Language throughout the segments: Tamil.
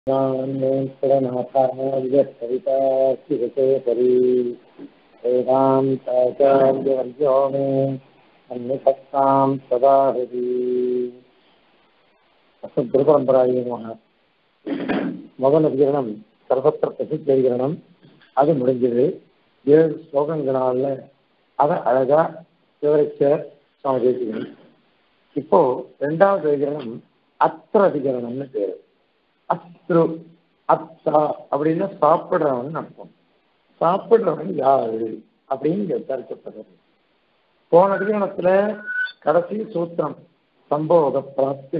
वेदान्ताचार्यवर्यो मे अन्यसत्तां सदा हरि அசுத்திரபரம்பராய முதல் அதிகரணம் சர்வத்திர பிரசித்த அதிகரணம். அது முடிஞ்சது. 7 ஸ்லோகங்களால அதை அழகா விவரிச்ச சுவாமி தேசிகன். இப்போ 2வது அதிகரணம் அத்திர அதிகரணம்னு பேரு. அத்ரு அத்தா அப்படின்னு சாப்பிடுறவன் அர்த்தம். சாப்பிடுறவன் யாரு அப்படின்னு விசாரிக்கப்படுறது. போன அதிகரணத்துல கடைசி சூத்திரம் சம்போக பிராப்தி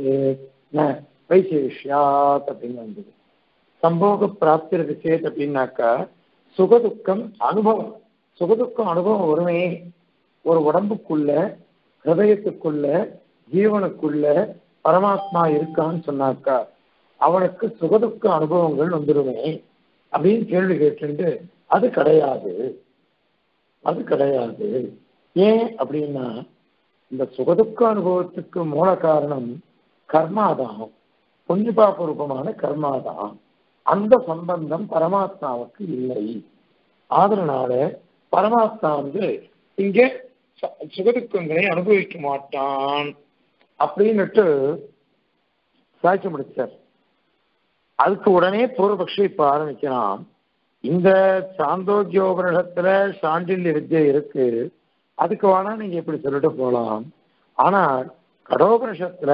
வைசேஷ்யாத் அப்படின்னு வந்தது. சம்போக பிராப்தி விசேத் அப்படின்னாக்கா சுகதுக்கம் அனுபவம். சுகதுக்கம் அனுபவம் வருமே ஒரு உடம்புக்குள்ள ஹிருதயத்துக்குள்ள ஜீவனுக்குள்ள பரமாத்மா இருக்கான்னு சொன்னாக்கா அவனுக்கு சுகதுக்க அனுபவங்கள் வந்துடுமே அப்படின்னு கேள்வி கேட்டு அது கிடையாது, அது கிடையாது. ஏன் அப்படின்னா இந்த சுகதுக்க அனுபவத்துக்கு மூல காரணம் கர்மாதான், புண்ணியபாப ரூபமான கர்மாதான். அந்த சம்பந்தம் பரமாத்மாவுக்கு இல்லை. அதனால பரமாத்மா இங்க சுகதுக்கங்களை அனுபவிக்க மாட்டான் அப்படின்னுட்டு சாட்சி முடிச்சார். அதுக்கு உடனே பூர்வபக்ஷி இப்ப ஆரம்பிக்கலாம். இந்த சாந்தோக்கியோபனிடத்துல சாண்டில்ய வித்யை இருக்கு, அதுக்கு வேணா நீங்க இப்படி சொல்லிட்டு போகலாம். ஆனா கடோபனிஷத்துல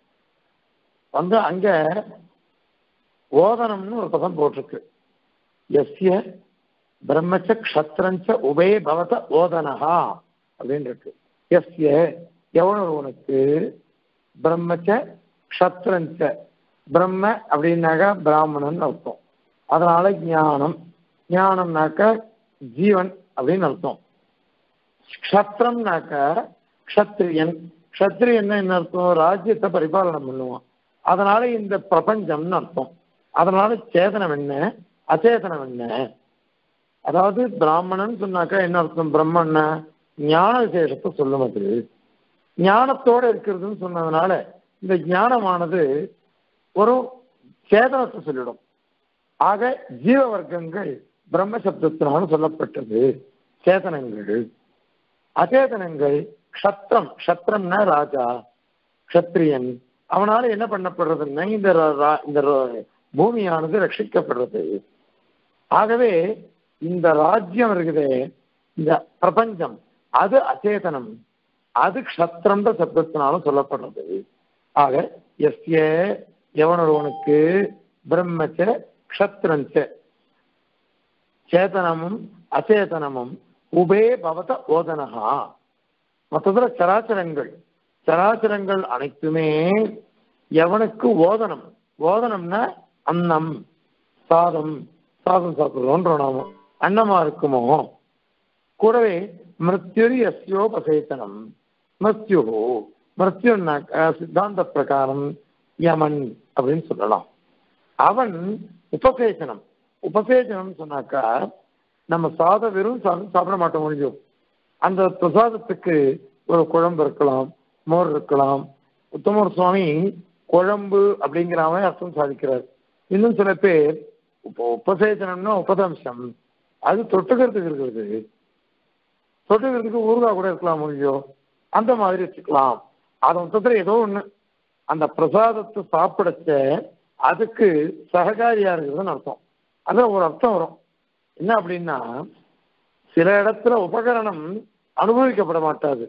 அங்க ஓதனம்னு ஒரு பதம் போட்டிருக்கு. எஸ்ய பிரம்மச்ச க்ஷத்ரஞ்ச உபே பவத ஓதனஹா அப்படின்னு இருக்கு. எஸ்ய எவனொருவனுக்கு பிரம்மச்ச க்ஷத்ரஞ்ச, பிரம்ம அப்படின்னாக்கா பிராமணன் அர்த்தம். அதனால ஞானம், ஞானம்னாக்க ஜீவன் அப்படின்னு அர்த்தம். க்ஷத்ரம்னாக்க க்ஷத்ரியன், க்ஷத்ரியன் என்ன அர்த்தம்? ராஜ்யத்தை பரிபாலனம் பண்ணுவான். அதனால இந்த பிரபஞ்சம்னு அர்த்தம். அதனால சேதனம் என்ன அச்சேதனம் என்ன? அதாவது பிராமணன் சொன்னாக்கா என்ன அர்த்தம்? பிரம்மன்னா ஞான விசேஷத்தை சொல்லும். அது ஞானத்தோட இருக்கிறதுன்னு சொன்னதுனால இந்த ஞானமானது ஒரு சேதனத்தை சொல்லிடும். ஆக ஜீவ வர்க்கங்கள் பிரம்ம சப்தத்தினாலும் சொல்லப்பட்டது சேதனங்கள். அச்சேதனங்கள் க்ஷத்ரம், க்ஷத்ரம்னா ராஜா க்ஷத்ரியன். அவனால என்ன பண்ணப்படுறதுன்னா இந்த பூமியானது ரட்சிக்கப்படுறது. ஆகவே இந்த ராஜ்யம் இருக்குதே, இந்த பிரபஞ்சம், அது அச்சேதனம், அது க்ஷத்ரம்ன்ற சப்தத்தினாலும் சொல்லப்படுறது. ஆக எஸ்ய எவனொருவனுக்கு பிரம்மச்ச க்ஷத்ரஞ்ச சேதனமும் அச்சேதனமும் உபே பவத ஓதனஹா. மொத்தத்துல சராச்சரங்கள், சராச்சரங்கள் அனைத்துமே எவனுக்கு ஓதனம், ஓதனம்னா அன்னம், சாதம், சாதம் சாப்பிடுறோன்ற நாமம் அன்னமா இருக்குமோ, கூடவே மிருத்யுரி எஸ்யோபசேதனம். மிருத்யு, மிருத்யுன்னாக்க சித்தாந்த பிரகாரம் யமன் அப்படின்னு சொல்லலாம். அவன் உபசேசனம், உபசேசனம் சொன்னாக்கா நம்ம சாதம் வெறும் சாதம் சாப்பிட மாட்டோம் முடிஞ்சோம். அந்த பிரசாதத்துக்கு ஒரு குழம்பு இருக்கலாம், மோர் இருக்கலாம். உத்தமர் சுவாமி குழம்பு அப்படிங்கிறவன் அர்த்தம் சாதிக்கிறார். இன்னும் சில பேர் இப்போ உபசேசனம்னா உபதம்சம், அது தொட்டுக்கிறதுக்கு இருக்கிறது, தொட்டுக்கிறதுக்கு ஊறுகாய் கூட இருக்கலாம் முடிஞ்சோ, அந்த மாதிரி வச்சுக்கலாம். அது மொத்தத்தில் ஏதோ ஒண்ணு அந்த பிரசாதத்தை சாப்பிடச்ச அதுக்கு சககாரியா இருக்குதுன்னு அர்த்தம். அதான் ஒரு அர்த்தம் வரும். என்ன அப்படின்னா சில இடத்துல உபகரணம் அனுபவிக்கப்பட மாட்டாது.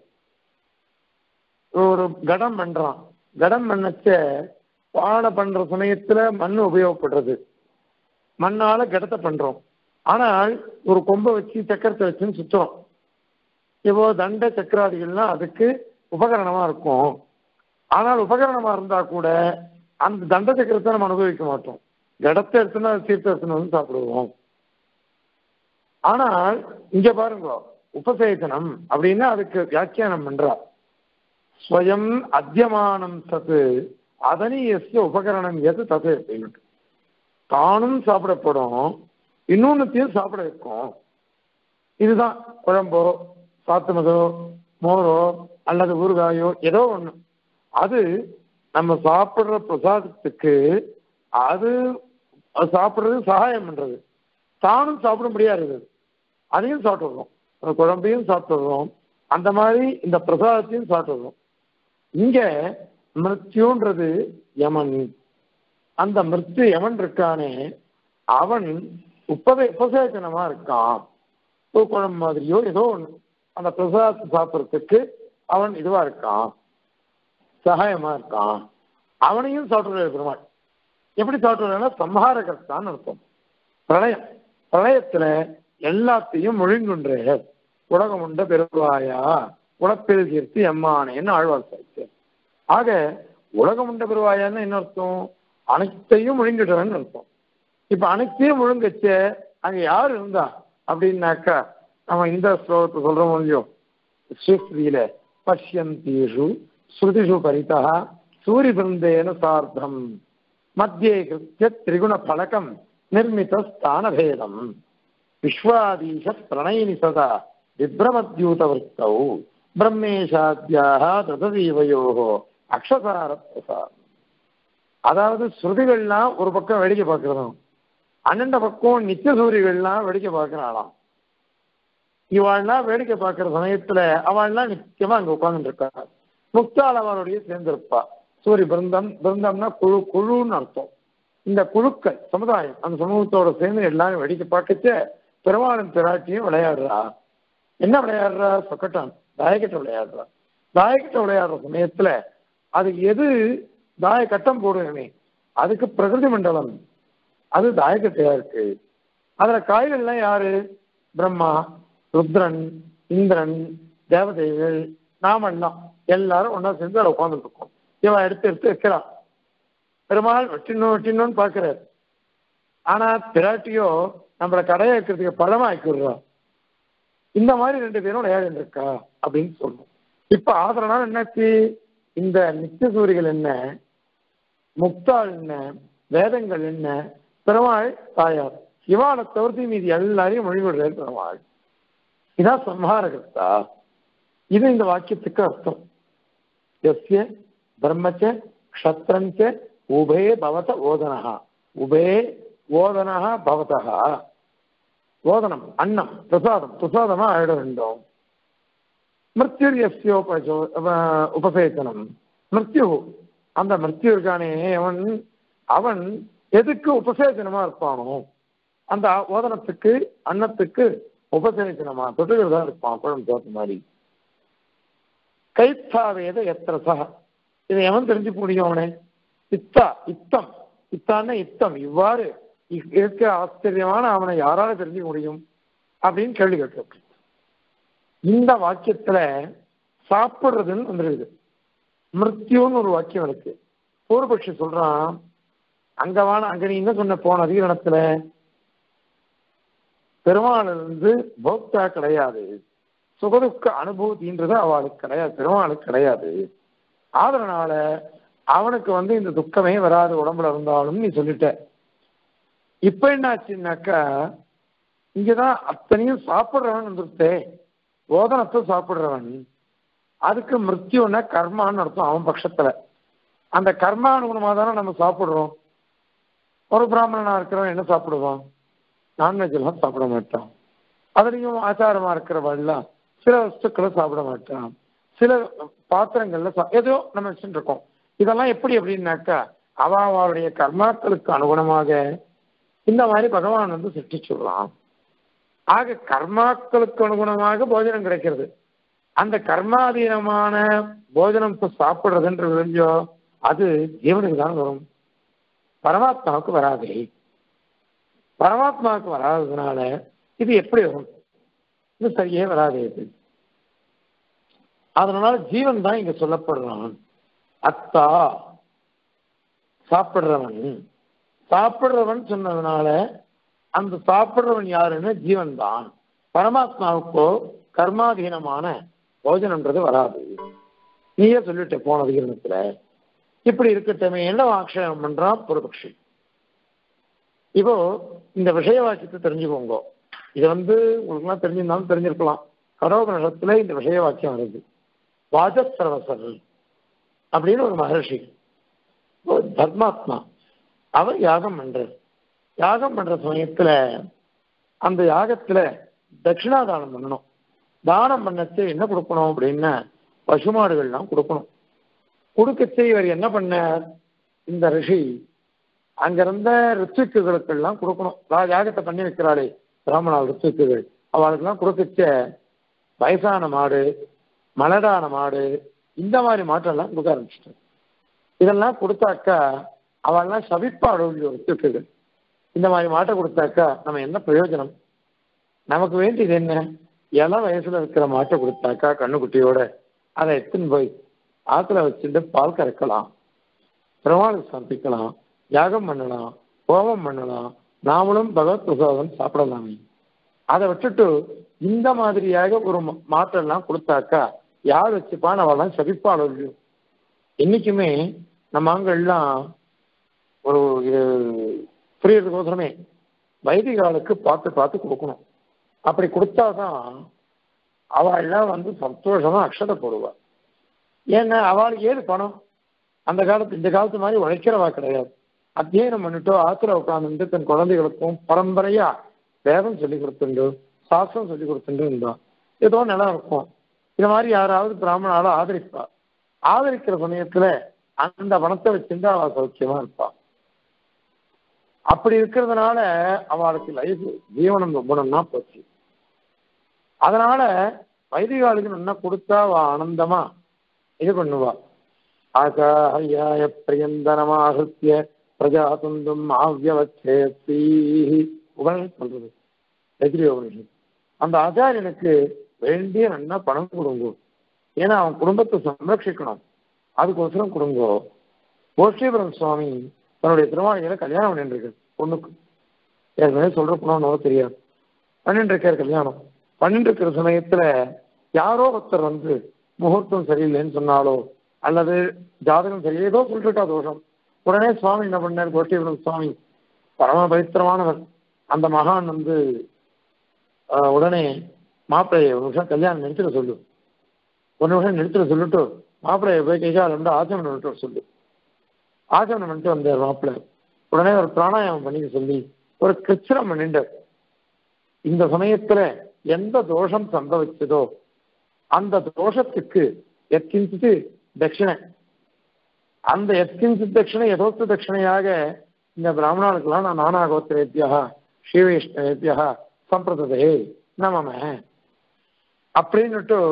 ஒரு கடம் பண்றான், கடம் பண்ணச்ச பானை பண்ற சமயத்துல மண் உபயோகப்படுறது, மண்ணால கடத்தை பண்றோம். ஆனால் ஒரு கொம்பை வச்சு சக்கரத்தை வச்சுன்னு சுத்துறோம். இப்போ தண்ட சக்கராதிகள்லாம் அதுக்கு உபகரணமா இருக்கும். ஆனால் உபகரணமா இருந்தா கூட அந்த தண்ட சக்கரத்தை நம்ம அனுபவிக்க மாட்டோம். கடத்தை எடுத்துனா தீர்த்த எடுத்துன்னு வந்து சாப்பிடுவோம். ஆனால் இங்க பாருங்க, உபசேதனம் அப்படின்னா அதுக்கு வியாக்கியானம் பண்றா. ஸ்வயம் அத்தியமானம் சத்து அதனியஸ்ய உபகரணம் எது தது அப்படின்னு. தானும் சாப்பிடப்படும், இன்னொன்னுத்தையும் சாப்பிட வைக்கும். இதுதான் குழம்போ சாத்துமதோ மோரோ அல்லது ஊறுகாயோ ஏதோ ஒண்ணு, அது நம்ம சாப்பிடுற பிரசாதத்துக்கு அது சாப்பிடுறது சகாயம் பண்றது, தானும் சாப்பிட முடியாது, அதையும் சாப்பிட்டுடுறோம், அந்த குழம்பையும் சாப்பிட்டுடுறோம், அந்த மாதிரி இந்த பிரசாதத்தையும் சாப்பிட்டுடுறோம். இங்க மிருத்யுன்றது யமன். அந்த மிருத்யு யமன் இருக்கானே அவன் உபசேச்சனமா இருக்கான். ஒரு குழம்பு மாதிரியோ ஏதோ ஒண்ணு அந்த பிரசாதத்தை சாப்பிட்றதுக்கு அவன் இதுவா இருக்கான், சகாயமா இருக்கான். அவனையும் சாப்பிட்டு பெருமாள். எப்படி சாப்பிட்டு சம்ஹாரகர்த்தான்னு அர்த்தம். பிரளயம், பிரளயத்துல எல்லாத்தையும் முழுங்குன்ற உலகம் உண்ட பெருவாயா உலப்பில் தீர்த்து எம்மானேன்னு ஆழ்வார் சாய்ச்சார். ஆக உலகம் உண்ட பெருவாயான்னு என்ன அர்த்தம்? அனைத்தையும் முழுங்கிடுறன்னு அர்த்தம். இப்ப அனைத்தையும் முழுங்கச்ச அங்க யார் இருந்தா அப்படின்னாக்கா, நம்ம இந்த ஸ்லோகத்தை சொல்றோம் இல்லையோ, ஸ்ரீஸ்ரீல பஷ்யந்தீஷு ஸ்ருதிஷு பரிதா சூரிய பிருந்தேன சார்த்தம் மத்தியே கிருத்திய திரிகுண பலகம் நிர்மித ஸ்தானபேதம் விஸ்வாதீஷ பிரணயினி சதா விப்ரமத்யூதவர்த்தௌ பிரம்மேஷாத்யாக தததீவயோகோ அக்ஷசார பிரசாதம். அதாவது ஸ்ருதிகள்லாம் ஒரு பக்கம் வேடிக்கை பார்க்கிறதும், அண்ணண்ட பக்கம் நித்திய சூரியகள்லாம் வேடிக்கை பார்க்கிறாளாம். இவாள்லாம் வேடிக்கை பார்க்கிற சமயத்துல அவள்லாம் நிச்சயமா அங்க உட்கார்ந்து இருக்கா. முக்தாள் அவருடைய சேர்ந்திருப்பா. சூரிய பிருந்தம், பிருந்தம்னா குழு, குழுன்னு அர்த்தம். இந்த குழுக்கள் சமுதாயம், அந்த சமூகத்தோட சேர்ந்து எல்லாரும் வேடிக்கை பார்க்கச்ச பெருமாளும் பிராட்டியும் விளையாடுறா. என்ன விளையாடுறா? சொக்கட்டான் தாயக்கட்டை விளையாடுறா. தாயக்கட்டை விளையாடுற சமயத்துல அது எது தாய கட்டம் போடுவேமே அதுக்கு பிரகிருதி மண்டலம், அது தாயக்கட்டையா இருக்கு. அதுல காய்கள்லாம் யாரு? பிரம்மா, ருத்ரன், இந்திரன், தேவதைகள், நாமெல்லாம் எல்லாரும் ஒன்னா சேர்ந்து அதை உட்கார்ந்துட்டு இருக்கோம். இவன் எடுத்து எடுத்து வைக்கிறான். பெருமாள் வெட்டினோன்னு பாக்குறாரு. ஆனா பிராட்டியோ நம்மள கடையை வைக்கிறதுக்கு பழமா ஆக்கிடுறோம். இந்த மாதிரி ரெண்டு பேரும் விளையாடி இருக்கா அப்படின்னு சொல்லணும். இப்ப ஆதரனால என்னாச்சு? இந்த நித்திய சூரிகள் என்ன, முக்தாள் என்ன, வேதங்கள் என்ன, பெருமாள் தாயார், இவாளை தவிர்த்து மீதி எல்லாரையும் மொழிபடுறாரு பெருமாள். இதான் சம்ஹாரகர்த்தா. இது இந்த வாக்கியத்துக்கு அர்த்தம். எஸ்ய பிரம்மச்ச க்ஷத்ரஞ்ச உபே பவத ஓதனஹா. உபே ஓதனஹா பவதஹா. ஓதனம் அன்னம், பிரசாதம், பிரசாதமா ஆயிட வேண்டும். மிருத்யுர் எஸ்யோ உபசேச்சனம். மிருத்யு, அந்த மிருத்யு இருக்கானே அவன், அவன் எதுக்கு உபசேச்சனமா இருப்பானோ அந்த ஓதனத்துக்கு, அன்னத்துக்கு உபசேச்சனமா தொட்டுகிறதா இருப்பான். குழம்பு தோற்ற மாதிரி. கைத்தாவேத எத்திரசா. இதை எவன் தெரிஞ்சு முடியும்? அவனே இத்தா, இத்தம், இத்தான இத்தம், இவ்வாறு இருக்க ஆச்சரியமான அவனை யாரால தெரிஞ்சுக்க முடியும் அப்படின்னு கேள்வி கேட்டு இந்த வாக்கியத்துல சாப்பிடுறதுன்னு வந்துருக்குது. மிருத்யுன்னு ஒரு வாக்கியம் இருக்கு. பூர்வபக்ஷி சொல்றான், அங்கவான அங்க நீ என்ன சொன்ன போன அதிகரணத்துல பெருமாள் இருந்து போக்தா கிடையாது, சுகதுக்க அனுபூதின்றது அவளுக்கு கிடையாது, பெருமாளுக்கு கிடையாது. அதனால அவனுக்கு இந்த துக்கமே வராது உடம்புல இருந்தாலும் நீ சொல்லிட்ட. இப்ப என்ன ஆச்சுன்னாக்கா, இங்கதான் அத்தனையும் சாப்பிடுறவன் வந்துருத்தே, ஓதனத்தை சாப்பிடுறவன். அதுக்கு மிருத்யுன்னா கர்மான்னு அர்த்தம் அவன் பட்சத்துல. அந்த கர்மானுகுணமா தானே நம்ம சாப்பிடுறோம். ஒரு பிராமணனா இருக்கிறவன் என்ன சாப்பிடுவான்? நான்வெஜ் எல்லாம் சாப்பிட மாட்டான். அதுலயும் ஆச்சாரமா இருக்கிறவெல்லாம் சில வஸ்துக்களை சாப்பிட மாட்டான். சில பாத்திரங்கள்ல ஏதோ நம்ம வச்சுட்டு இருக்கோம். இதெல்லாம் எப்படி அப்படின்னாக்கா, அவளுடைய கர்மாக்களுக்கு அனுகுணமாக இந்த மாதிரி பகவான் சிருஷ்டிச்சுடலாம். ஆக கர்மாக்களுக்கு அனுகுணமாக போஜனம் கிடைக்கிறது. அந்த கர்மாதீனமான போஜனம் சாப்பிடுறதுன்ற விளைஞ்சோ அது ஜீவனுக்கு தான் வரும், பரமாத்மாவுக்கு வராது. பரமாத்மாவுக்கு வராததுனால இது எப்படி வரும்? இது சரியே வராது. இது அதனால ஜீவன் தான் இங்க சொல்லப்படுறான். அத்தா சாப்பிடுறவன், சாப்பிடுறவன் சொன்னதுனால அந்த சாப்பிடுறவன் யாருன்னு ஜீவன் தான். பரமாத்மாவுக்கோ கர்மாதீனமான போஜனம்ன்றது வராது. நீயே சொல்லிட்ட போன அதிகரணத்துல. இப்படி இருக்கட்டுமே என்ன ஆக்ஷேபம் பண்றான் பூர்வபக்ஷி. இப்போ இந்த விஷய வாக்கியத்தை தெரிஞ்சுக்கோங்க. இது உங்களுக்குலாம் தெரிஞ்சிருந்தாலும் தெரிஞ்சிருக்கலாம். கடோபனிஷத்துல இந்த விஷய வாக்கியம் வருது. வாஜஸ்ரவசர் அப்படின்னு ஒரு மகர்ஷி, தர்மாத்மா. அவர் யாகம் பண்றார். யாகம் பண்ற சமயத்துல அந்த யாகத்துல தட்சிணாதானம் பண்ணணும். தானம் பண்ணச்சு என்ன கொடுக்கணும் அப்படின்னா பசுமாடுகள்லாம் கொடுக்கணும். கொடுக்கச்சு இவர் என்ன பண்ணார், இந்த ரிஷி அங்கிருந்த ரித்துக்குகளுக்கெல்லாம் கொடுக்கணும். யாகத்தை பண்ணி வைக்கிறாளே பிராமணால் ரித்துக்குகள், அவளுக்கெல்லாம் கொடுக்கச்ச வயசான மாடு, மலடான மாடு, இந்த மாதிரி மாட்டெல்லாம் கொடுக்க ஆரம்பிச்சிட்டேன். இதெல்லாம் கொடுத்தாக்கா அவள்லாம் சபிப்பாடு ரித்துக்குகள். இந்த மாதிரி மாட்டை கொடுத்தாக்கா நம்ம என்ன பிரயோஜனம்? நமக்கு வேண்டியது என்ன? இளம் வயசுல இருக்கிற மாட்டை கொடுத்தாக்கா கண்ணுக்குட்டியோட அதை எடுத்துன்னு போய் ஆத்துல வச்சுட்டு பால் கறக்கலாம், பெருமாளுக்கு சமைக்கலாம், யாகம் பண்ணலாம், ஹோமம் பண்ணலாம், நாமளும் பகவத் பிரசாதம் சாப்பிடலாமே. அதை விட்டுட்டு இந்த மாதிரியாக ஒரு மாட்டெல்லாம் கொடுத்தாக்கா யார் வச்சுப்பான்னு அவெல்லாம் சபிப்பாளோ இல்லையோ. இன்னைக்குமே நம்ம அங்கெல்லாம் ஒரு புரியறதுக்கோசரமே வைதிகாலுக்கு பார்த்து பார்த்து கொடுக்கணும். அப்படி கொடுத்தாதான் அவள்லாம் வந்து சந்தோஷமா அக்ஷதை போடுவாள். ஏன்னா அவளுக்கு ஏது பணம்? அந்த காலத்து இந்த காலத்து மாதிரி உழைக்கிறவா கிடையாது. அத்தியனம் பண்ணிட்டோ ஆத்துல உட்காந்துட்டு தன் குழந்தைகளுக்கும் பரம்பரையா வேதம் சொல்லி கொடுத்துண்டு சாஸ்திரம் சொல்லி கொடுத்துட்டு இருந்தான். ஏதோ நிலம் இருக்கும். இது மாதிரி யாராவது பிராமணால ஆதரிப்பா. ஆதரிக்கிற சமயத்துல அந்த பணத்தை வச்சிருந்து அவ சௌக்கியமா இருப்பா. அப்படி இருக்கிறதுனால அவளுக்கு லைஃப் ஜீவனம் ரொம்ப நன்னா போச்சு. அதனால வைதிகாலுக்கு நல்லா கொடுத்தா அவ ஆனந்தமா இது பண்ணுவா. ஆகாய பிரியந்தனமாகிய பிரஜா துந்தும் ஆவியவச்சேத்தி உபனிஷத் சொல்றது எதிரி உபனிஷத். அந்த ஆச்சாரியனுக்கு வேண்டிய நல்லா பணம் கொடுங்கோ. ஏன்னா அவன் குடும்பத்தை சம்ரட்சிக்கணும், அதுக்கோசரம் கொடுங்கோ. கோஷ்டீபுரம் சுவாமி தன்னுடைய திருவாணிகளை கல்யாணம் பண்ணிட்டு பொண்ணுக்கு ஏற்கனவே சொல்ற பொண்ணு தெரியாது பண்ணிட்டு இருக்காரு. கல்யாணம் பண்ணிட்டு இருக்கிற சமயத்துல யாரோ ஒருத்தர் வந்து முகூர்த்தம் சரியில்லைன்னு சொன்னாலோ அல்லது ஜாதகம் சரியில்லை ஏதோ சொல்லிட்டா தோஷம். உடனே சுவாமி என்ன பண்ணார், கோஷ்டீபுரம் சுவாமி பரம பவித்திரமானவர். அந்த மகான் வந்து உடனே மாப்பிள்ளைய ஒரு நிமிஷம் கல்யாணம் நிறுத்திட சொல்லு, ஒரு நிமிஷம் நிறுத்திட சொல்லிட்டு மாப்பிள்ளைய போய் கைகால் வந்து ஆச்சமனம் பண்ணிட்டு சொல்லு. ஆச்சமனம் பண்ணிட்டு வந்தார் மாப்பிள்ளை. உடனே ஒரு பிராணாயாமம் பண்ணிக்க சொல்லி ஒரு கிருச்சிரம் பண்ணிட்டு இந்த சமயத்துல எந்த தோஷம் சம்பவிச்சதோ அந்த தோஷத்துக்கு எத்கிஞ்சித்து தட்சிணை, அந்த எத்கிஞ்சித் தட்சிணை யதோக்த தட்சிணையாக இந்த பிராமணர்களுக்கெல்லாம் நான் நானாகோத்திரேபியா ஸ்ரீவைஷ்ணவேபியா சம்பிரதே நமம அப்படின்னுட்டு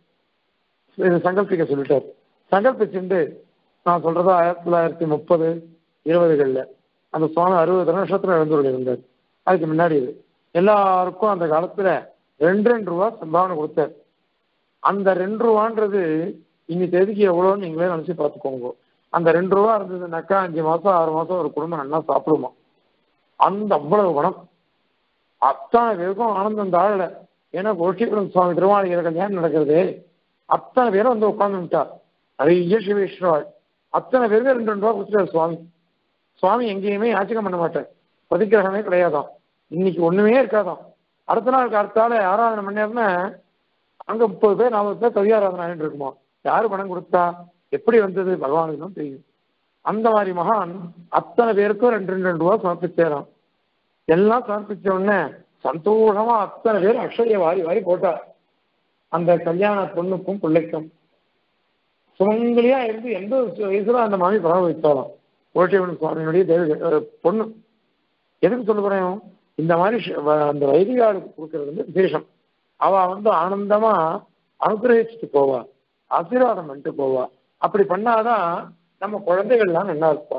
சங்கல்பிக்க சொல்லிட்டார். சங்கல்பிச்சுட்டு நான் சொல்றதா 1930 20களில் அந்த சுவாமி 60 வருஷத்துல எழுந்தூரில் இருந்தார். அதுக்கு முன்னாடி எல்லாருக்கும் அந்த காலத்துல 2 ரூபா சம்பாவனை கொடுத்தார். அந்த 2 ரூபான்றது இன்னி தேதிக்கு எவ்வளோன்னு நீங்களே நினைச்சு பார்த்துக்கோங்க. அந்த 2 ரூபா இருந்ததுனாக்கா 5 மாசம் 6 மாசம் ஒரு குடும்பம் நல்லா சாப்பிடுமா. அந்த அவ்வளவு பணம் அத்தனை பேருக்கும் ஆனந்தம் தாழல. ஏன்னா கோஷ்டீபுரம் சுவாமி திருவாணிகிற கல்யாணம் நடக்கிறது. அத்தனை பேரும் வந்து உட்காந்துட்டார். நிறைய சிவேஸ்வராள் அத்தனை பேருக்கு 2 ரூபா கொடுத்துட்டார் சுவாமி. சுவாமி எங்கேயுமே யாச்சகம் பண்ண மாட்டார், பிரதிகிரகமே கிடையாதான், இன்னைக்கு ஒண்ணுமே இருக்காதான். அடுத்த நாள் காலத்தால ஆராதனை பண்ணேன்னா அங்க 30 பேர் 40 பேர் கவியாராதனை ஆகிட்டு இருக்குமா. யாரு பணம் கொடுத்தா, எப்படி வந்தது பகவானுக்கு தான் தெரியும். அந்த மாதிரி மகான் அத்தனை பேருக்கும் 2 ரூபா சமர்ப்பிச்சேராம். எல்லாம் சமர்ப்பிச்ச உடனே சந்தோஷமா அத்தனை பேர் அக்ஷய வாரி வாரி போட்டார். அந்த கல்யாண பொண்ணுக்கும் பிள்ளைக்கும் சுமங்கலியா இருந்து 80 வயசுல அந்த மாமி பரவ வைத்தாலும் கோஷ்டீபுரம் சுவாமியினுடைய பொண்ணு. எதுக்கு சொல்ல போறேன், இந்த மாதிரி அந்த வைதிகாலுக்கு கொடுக்கறது வந்து விசேஷம். அவ வந்து ஆனந்தமா அனுகிரகிச்சுட்டு போவா, ஆசீர்வாதம் பண்ணிட்டு போவா. அப்படி பண்ணாதான் நம்ம குழந்தைகள்லாம் நல்லா இருப்பா.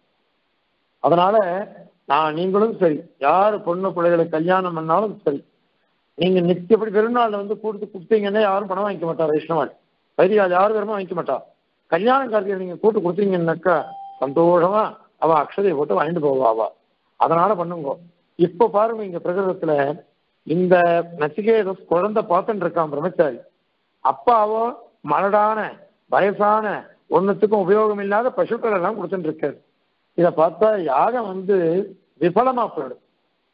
அதனால நீங்களும் சரி, யாரு பொண்ணு பிள்ளைகளை கல்யாணம் பண்ணாலும் சரி, நீங்க நித்தியப்படி பெருநாள் வந்து கொடுத்தீங்கன்னா யாரும் பணம் வாங்கிக்க மாட்டா. வைஷ்ணவன் வைதிகால் யாரும் பெருமா வாங்கிக்க மாட்டா. கல்யாண காலத்தில் நீங்க கூட்டு கொடுத்தீங்கன்னாக்கா சந்தோஷமா அவ அக்ஷதையை போட்டு வாங்கிட்டு போவா. அதனால பண்ணுங்க. இப்ப பாருங்க, இங்க பிரகிருதத்துல இந்த நச்சிகேத குழந்தை பார்த்துட்டு இருக்கான் பிரம்மச்சாரி. அப்பாவோ மலடான வயசான ஒன்னுத்துக்கும் உபயோகம் இல்லாத பசுக்கள் எல்லாம் கொடுத்துட்டு இருக்காரு. இதை பார்த்தா யாகம் வந்து விபலமா போயிடும்,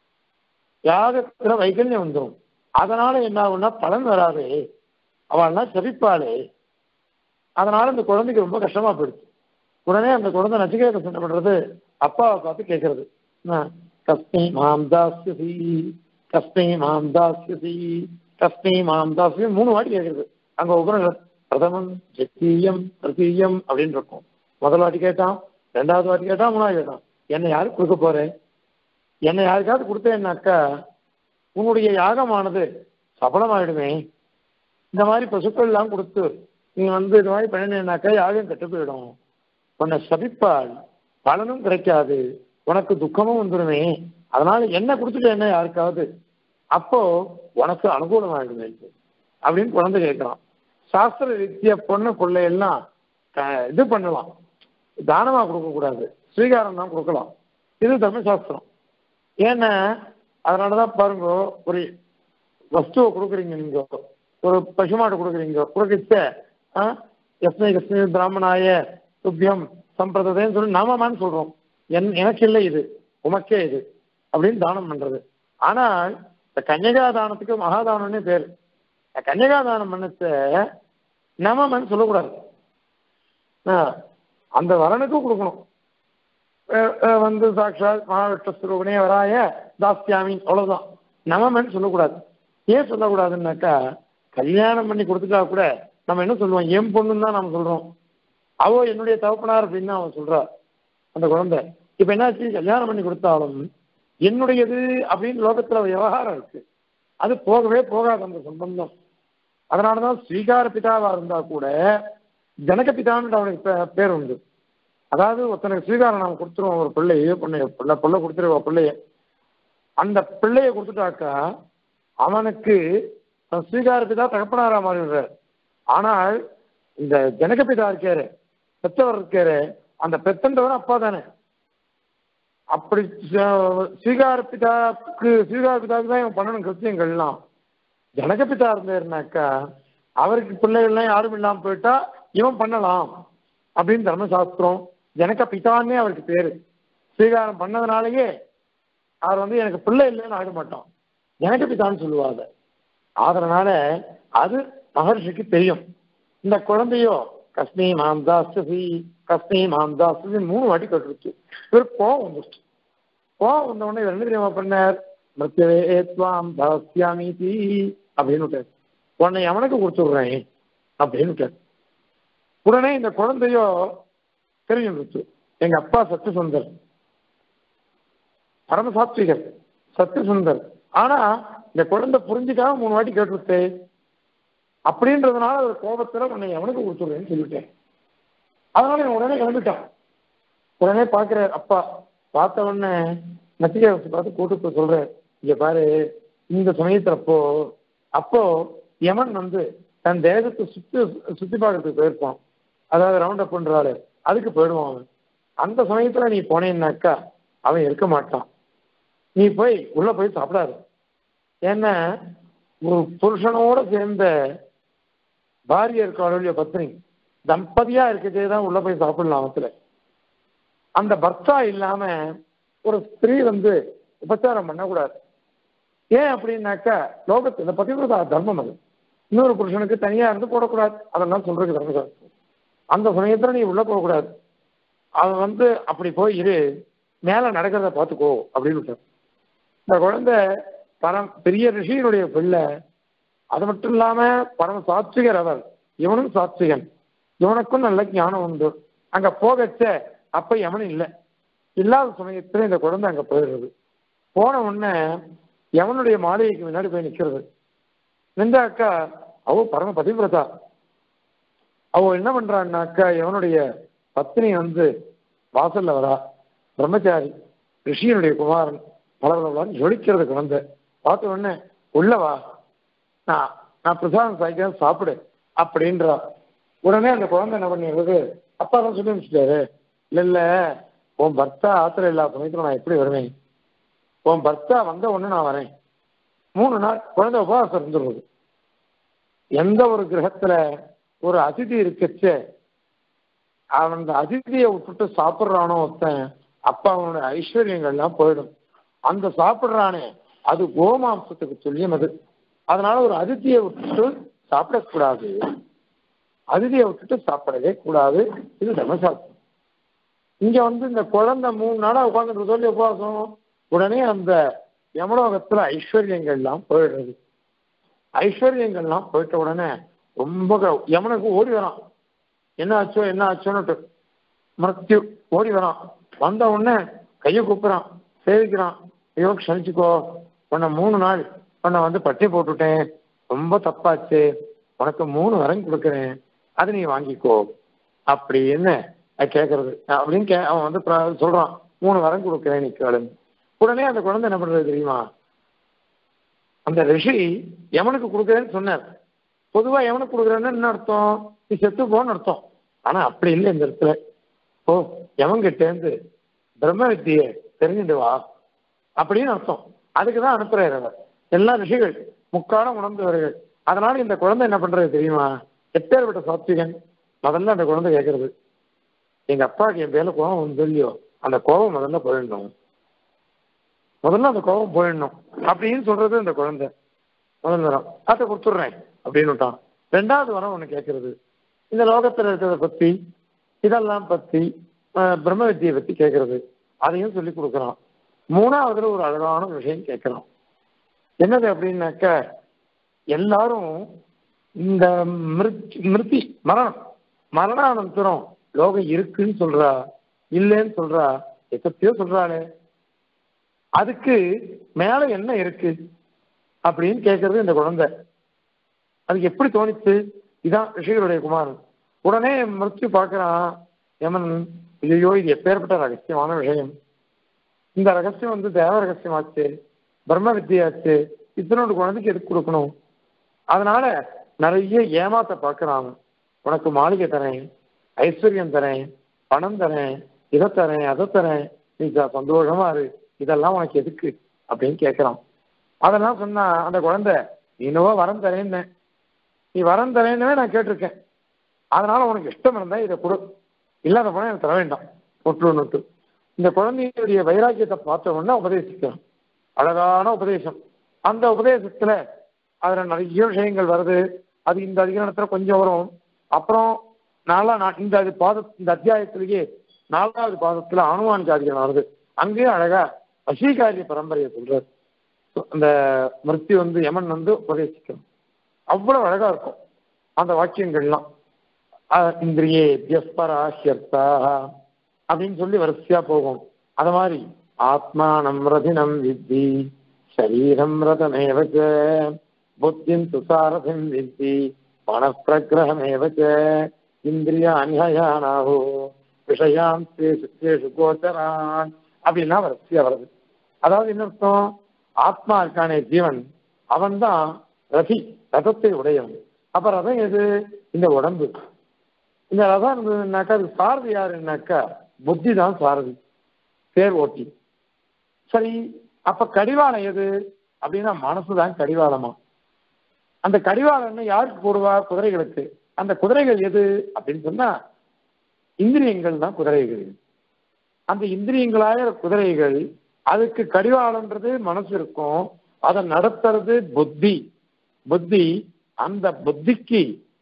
யாகத்துல வைகல்யம் வந்துடும். அதனால என்ன ஆகும்னா பலன் வராது, அவள்லாம் செபிப்பாளே. அதனால இந்த குழந்தைக்கு ரொம்ப கஷ்டமா போயிடுச்சு. உடனே அந்த குழந்தை நச்சிகேத என்ன பண்றது, அப்பாவை பார்த்து கேட்கறது, கஸ்மை மாம் தாஸ்யசி, கஸ்மை மாம் தாஸ்யசி, கஸ்மை மாம் தாஸ்யம் 3 வாட்டி கேட்கறது. அங்க உபநிஷத் பிரதமம் ஜெத்தியம் திருத்தீயம் அப்படின்னு இருக்கும். முதல் வாட்டி கேட்டான், 2வது வாட்டி கேட்டான், 3வது கேட்டான், என்னை யாருக்கு கொடுக்க போறேன், என்னை யாருக்காவது கொடுத்தேன்னாக்கா உன்னுடைய யாகமானது சபலமாயிடுமே. இந்த மாதிரி பசுக்கள் எல்லாம் கொடுத்து நீ இது மாதிரி பண்ணினாக்கா யாகம் கெட்டு போயிடும், உன்னை சபிப்பாள், பலனும் கிடைக்காது, உனக்கு துக்கமும் வந்துடுமே. அதனால என்ன கொடுத்துட்டு என்ன யாருக்காவது, அப்போ உனக்கு அனுகூலமாயிடுமே அப்படின்னு குழந்தை கேட்கிறான். சாஸ்திர ரீதிய பொண்ணு பிள்ளையெல்லாம் இது பண்ணலாம், தானமா கொடுக்க கூடாது, ஸ்வீகாரம் தான் கொடுக்கலாம். இது தர்மசாஸ்திரம். ஏன்னா அதனாலதான் பாருங்க, ஒரு வஸ்துவை கொடுக்குறீங்க, நீங்க ஒரு பசுமாட்டை கொடுக்குறீங்க, கொடுக்கிச்ச எஸ்மை கஸ்மி பிராமணாய துப்பியம் சம்பிரதேன்னு சொல்லி நாமமான்னு சொல்றோம். எனக்கு இல்லை இது, உமக்கே இது அப்படின்னு தானம் பண்றது. ஆனால் இந்த கன்னிகா தானத்துக்கு மகாதானம்னே பேரு. கன்னிகா தானம் பண்ணச்ச நமமன்னு சொல்லக்கூடாது, அந்த வரனுக்கும் கொடுக்கணும். சாட்சாத் மகாவிஷ்ணுஸ்வரூபனே வராய தாஸ்யாமி, அவ்வளவுதான். நமமன்னு சொல்லக்கூடாது. ஏன் சொல்லக்கூடாதுன்னாக்கா, கல்யாணம் பண்ணி கொடுத்துட்டா கூட நம்ம என்ன சொல்லுவோம், என் பொண்ணுன்னு தான் நம்ம சொல்றோம். அவோ என்னுடைய தகப்பனார் அப்படின்னு அவன் சொல்றா அந்த குழந்தை. இப்ப என்னாச்சு, கல்யாணம் பண்ணி கொடுத்தாலும் என்னுடையது அப்படின்னு லோகத்துல விவகாரம் இருக்கு, அது போகவே போகாது அந்த சம்பந்தம். அதனாலதான் ஸ்வீகார பிதாவா இருந்தா கூட ஜனக பிதான்னு அவனுக்கு பேர் உண்டு. அதாவது ஒருத்தனுக்கு ஸ்வீகாரம் நாம கொடுத்துருவோம், ஒரு பிள்ளைய பிள்ளை கொடுத்துருவோம் பிள்ளைய, அந்த பிள்ளைய கொடுத்துட்டாக்கா அவனுக்கு ஸ்வீகார பிதா தகப்பனாரா மாறிடுறார். ஆனால் இந்த ஜனக பிதா இருக்காரு, பெத்தவர் இருக்காரு, அந்த பெத்தன்றவர் அப்பா தானே. அப்படி ஸ்வீகார பிதாவுக்கு தான் இவன் பண்ணணும் கிருத்தியங்கள்லாம். ஜனக பிதா இருந்தாருனாக்கா அவருக்கு பிள்ளைகள்லாம் யாரும் இல்லாமல் போயிட்டா இவன் பண்ணலாம் அப்படின்னு தர்மசாஸ்திரம். ஜனக பிதான்னே அவருக்கு பேரு. ஸ்வீகாரம் பண்ணதுனாலேயே அவர் எனக்கு பிள்ளை இல்லைன்னு ஆக மாட்டான், ஜனக பிதான்னு சொல்லுவாங்க. அதனால அது மகர்ஷிக்கு தெரியும். இந்த குழந்தையோ கஸ்மி மாம்தாஸ்தி கஸ்மி மாம்தாஸ்தி 3 வாட்டி கட்டுருச்சு. இவர் கோவம் வந்துருச்சு. கோவம் வந்த உடனே இவர் என்ன தெரியுமா பண்ணார், மிருத்யவேத்வாம் தாஸ்யாமீதி அப்படின்னு உடனே அவனுக்கு கொடுத்துடுறேன் அப்படின்னு. உடனே இந்த குழந்தையோ தெரிஞ்சுருச்சு, எங்க அப்பா சத்யசுந்தர், பரமசாத்விகர் சத்யசுந்தர். ஆனா இந்த குழந்தை புரிஞ்சுக்காம 3 வாட்டி கேட்டுருச்சு. அப்படின்றதுனால ஒரு கோபத்துல உன்னை அவனுக்கு கொடுத்துடுறேன்னு சொல்லிட்டேன். அதனால இவன் உடனே கிளம்பிட்டான். உடனே பாக்குறாரு அப்பா. பார்த்த உடனே நச்சிகேதத்தை பார்த்து கூட்டு சொல்ற, இங்க பாரு, இந்த சமயத்துல அப்போ யமன் தன் தேகத்தை சுத்தி பார்க்கறதுக்கு போயிருப்பான். அதாவது ரவுண்ட் அப் பண்றாரு, அதுக்கு போயிடுவான் அவன். அந்த சமயத்துல நீ போனேன்னாக்கா அவன் இருக்க மாட்டான். நீ உள்ள போய் சாப்பிடாது. ஏன்னா ஒரு புருஷனோட சேர்ந்த பாரிய இருக்க பத்னி தம்பதியா இருக்கதே தான் உள்ள போய் சாப்பிடலாம். அவத்துல அந்த பர்த்தா இல்லாம ஒரு ஸ்திரீ உபச்சாரம் பண்ணக்கூடாது. ஏன் அப்படின்னாக்கா லோகத்து இந்த பதிவிரதா தர்மம் அது. இன்னொரு புருஷனுக்கு தனியா இருந்து போடக்கூடாது, அதெல்லாம் சொல்றது தர்மசாஸ்திரம். அந்த சமயத்துல நீ உள்ள போகக்கூடாது. அவன் அப்படி போய் இரு, மேல நடக்கிறத பார்த்துக்கோ அப்படின்னு விட்டார். இந்த குழந்தை பெரிய ரிஷியினுடைய பிள்ளை. அது மட்டும் இல்லாம பரம சாத்விகர் அவர். இவனும் சாத்விகன், இவனுக்கும் நல்ல ஞானம் உண்டு. அங்க போகச்ச அப்ப எவனும் இல்லை. இல்லாத சமயத்துல இந்த குழந்தை அங்க போயிடுறது. போன உடனே எவனுடைய மாளிகைக்கு முன்னாடி போய் நிக்கிறது. நின்றாக்கா அவ பரம பதிவிரதா. அவ என்ன பண்றான்னாக்கா எவனுடைய பத்னி வாசல்ல வரா. பிரம்மச்சாரி ரிஷியனுடைய குமாரன் பலவர்களான்னு ஜொலிக்கிறது குழந்தை. பார்த்த உடனே உள்ளவா, நான் பிரசாதம் சாய்க்கிறேன் சாப்பிடு அப்படின்றா. உடனே அந்த குழந்தை என்ன பண்ணிடுறது, அப்பா தான் சொல்லி வச்சுட்டாரு, இல்ல உன் பர்த்தா ஆத்திரம் இல்லாத சமயத்துல நான் எப்படி வருவேன், உன் பர்த்தா வந்த உடனே நான் வரேன். 3 நாள் குழந்தை உபவாசம் இருந்துடுறது. எந்த ஒரு கிரகத்துல ஒரு அதிதி இருக்கச்சே அவன் அந்த அதிதியை விட்டுட்டு சாப்பிட்றானோ ஒருத்தன், அப்ப அவனோட ஐஸ்வர்யங்கள்லாம் போயிடும். அந்த சாப்பிட்றானே அது கோமாம்சத்துக்கு சொல்லியும் அது. அதனால ஒரு அதிதியை விட்டுட்டு சாப்பிடக்கூடாது, அதிதியை விட்டுட்டு சாப்பிடவே கூடாது. இது தர்மசாஸ்திரம். இங்க வந்து இந்த குழந்தை 3 நாளா உட்காந்துட்டு சொல்லி உபவாசம், உடனே அந்த யமலோகத்துல ஐஸ்வர்யங்கள்லாம் போயிடுறது. ஐஸ்வர்யங்கள்லாம் போயிட்ட உடனே ரொம்ப யமனுக்கு ஓடி வரான். என்ன ஆச்சோ என்ன ஆச்சோன்னுட்டு மிருத்யு ஓடி வரான். வந்த உடனே கையை கூப்பிடுறான், சேவிக்கிறான். ஐயோ க்ஷமிச்சுக்கோ, உன்னை 3 நாள் உன்னை வந்து பட்டி போட்டுட்டேன், ரொம்ப தப்பாச்சு, உனக்கு 3 வரம் கொடுக்குறேன், அது நீ வாங்கிக்கோ அப்படின்னு கேட்கறது. அப்படின்னு அவன் வந்து சொல்றான், 3 வரம் கொடுக்குறேன் நீ கேளுன்னு. உடனே அந்த குழந்தை என்ன பண்றது தெரியுமா? அந்த ரிஷி யமனுக்கு கொடுக்குறேன்னு சொன்னார். பொதுவா யமனுக்கு கொடுக்குறேன்னு என்ன அர்த்தம்? நீ செத்து போன்னு அர்த்தம். ஆனா அப்படி இல்லை இந்த இடத்துல. ஓ, யமன்கிட்டேருந்து பிரம்ம வித்தியை தெரிஞ்சுட்டு வா அப்படின்னு அர்த்தம். அதுக்குதான் அனுப்புறாரு அவர். எல்லா ரிஷிகள் முக்காலம் உணர்ந்தவர்கள். அதனால இந்த குழந்தை என்ன பண்றது தெரியுமா? எப்பேற்பட்ட சாத்விகன். முதல்ல அந்த குழந்தை கேட்கறது, எங்க அப்பாவுக்கு என் பேர்ல கோபம் வந்து இல்லையோ, அந்த கோபம் முதல்ல போயிடணும், முதல்ல அந்த கோபம் போயிடணும் அப்படின்னு சொல்றது இந்த குழந்தை. முதல் வரம் அதை கொடுத்துட்றேன் அப்படின்னு விட்டான். 2வது வரம் ஒண்ணு கேட்கறது, இந்த லோகத்துல இருக்கிறத பத்தி, இதெல்லாம் பத்தி, பிரம்ம வித்தியை பத்தி கேட்கறது. அதையும் சொல்லி கொடுக்குறான். 3வதுல ஒரு அழகான விஷயம் கேட்கிறான். என்னது அப்படின்னாக்க, எல்லாரும் இந்த மிருத்தி மரணானந்தரம் லோகம் இருக்குன்னு சொல்றா, இல்லைன்னு சொல்றா, எப்பத்தியோ சொல்றாளே, அதுக்கு மேல என்ன இருக்கு அப்படின்னு கேட்கறது இந்த குழந்தை. அதுக்கு எப்படி தோணிச்சு? இதான் ரிஷிகளுடைய குமாரன். உடனே மிருத்யு பார்க்கிறான் யமன். ஐயோ, இது எப்பேற்பட்ட ரகசியமான விஷயம், இந்த ரகசியம் வந்து தேவ ரகசியமாச்சு, பிரம்ம வித்தியாச்சு, இத்தனோட குழந்தைக்கு எதுக்கு கொடுக்கணும்? அதனால நிறைய ஏமாத்த பார்க்கிறான். உனக்கு மாளிகை தரேன், ஐஸ்வர்யம் தரேன், பணம் தரேன், இதை தரேன், அதை தரேன், நீ சந்தோஷமா இரு, இதெல்லாம் உனக்கு எதுக்கு அப்படின்னு கேட்கிறான். அதெல்லாம் சொன்னா அந்த குழந்தை, நீனவோ வரம் தரேன்னு, நீ வரம் தரேன்னு நான் கேட்டிருக்கேன், அதனால உனக்கு இஷ்டம் இருந்தா இதை கொடு, இல்லாத போனா எனக்கு தர வேண்டாம் ஒட்டு. இந்த குழந்தையுடைய வைராக்கியத்தை பார்த்த உடனே உபதேசிக்கிறான். அழகான உபதேசம். அந்த உபதேசத்துல அதுல நிறைய விஷயங்கள் வருது. அது இந்த அதிகாரத்துல கொஞ்சம் வரும். அப்புறம் இந்த அத்தியாயத்திலேயே 4வது பாதத்துல அனுமான் ஜாதிகள் வருது. அங்கேயும் அழகா வசீகாரிய பரம்பரையை சொல்றாரு. அந்த மிருத்தி வந்து யமன் வந்து உபதேசிக்கணும். அவ்வளவு அழகா இருக்கும் அந்த வாக்கியங்கள்லாம். இந்திரியே வியஸ்பராஹ்யர்த்தா அப்படின்னு சொல்லி வரிசையா போகும். அது மாதிரி ஆத்மானம் ரதினம் வித்தி சரீரம் ரதமேவச்ச புத்திம் துசாரதிம் வித்தி மனப்பிரகிரகமேவச்ச இந்திரியான்ஹயானாஹோ விஷயாம் தேஷு கோச்சரான் அப்படின்னா வரிசையா வருது. அதாவது என்ன அர்த்தம்? ஆத்மா இருக்கானே ஜீவன், அவன் தான் ரதி, ரதத்தை உடையவன். அப்ப ரதம் எது? இந்த உடம்பு. இந்த ரதம் இருந்ததுனாக்கா அது சாரதி யாருன்னாக்கா புத்தி தான் சாரதி, தேர் ஓட்டி. சரி, அப்ப கடிவாளம் எது அப்படின்னா மனசுதான் கடிவாளமா. அந்த கடிவாளம் யாருக்கு போடுவா? குதிரைகளுக்கு. அந்த குதிரைகள் எது அப்படின்னு சொன்னா இந்திரியங்கள் தான் குதிரைகள். அந்த இந்திரியங்களாய குதிரைகள், அதுக்கு கடிவாளம்ன்றது மனசு இருக்கும், அதை நடத்துறது புத்தி. புத்தி, அந்த புத்திக்கு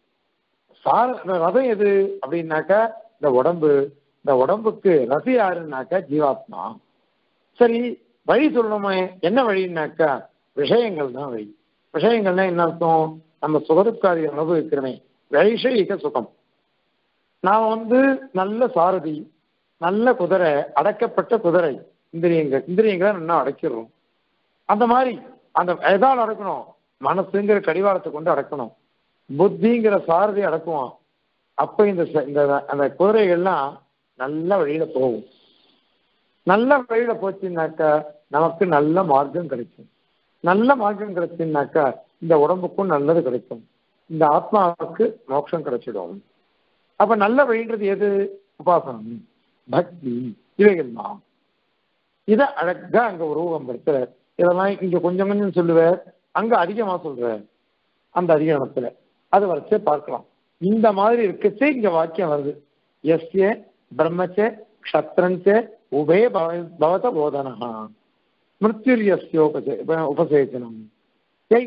ரதம் எது அப்படின்னாக்கா இந்த உடம்பு. இந்த உடம்புக்கு ரசி யாருன்னாக்கா ஜீவாத்மா. சரி, வழி சொல்லணுமே, என்ன வழின்னாக்கா விஷயங்கள் தான் வழி. விஷயங்கள்னா என்ன அர்த்தம்? நம்ம சுகதுக்காரி அனுபவிக்கிறோமே, வைஷயிக சுகம். நான் வந்து நல்ல சாரதி, நல்ல குதிரை, அடக்கப்பட்ட குதிரை, இந்திரியங்களை நல்லா அடக்கிடுறோம். அந்த மாதிரி அந்த எதால் அடக்கணும்? மனசுங்கிற கடிவாளத்தை கொண்டு அடக்கணும். புத்திங்கிற சாரதி அடக்குவான். அப்ப இந்த அந்த குதிரைகள்லாம் நல்ல வழியில போகும். நல்ல வழியில போச்சுன்னாக்கா நமக்கு நல்ல மார்க்கம் கிடைக்கும். நல்ல மார்க்கம் கிடைச்சுன்னாக்கா இந்த உடம்புக்கும் நல்லது கிடைக்கும், இந்த ஆத்மாவுக்கு மோட்சம் கிடைச்சிடும். அப்ப நல்ல வழின்றது எது? உபாசனம், பக்தி, இவைகள் தான். இதை அழகா அங்க ஒரு ரூபம் படுத்துற. இதெல்லாம் இங்க கொஞ்சம் கொஞ்சம் சொல்லுவார், அங்க அதிகமா சொல்ற. அந்த அதிகாரத்துல அது வரைச்சே பார்க்கலாம். இந்த மாதிரி இருக்கச்சே இங்க வாக்கியம் வருது. எஸ்ய பிரம்மச்ச க்ஷத்ரஞ்ச உபே பவத போதனஹா மிருத்யுர்யஸ்ய உபசேச்சனம்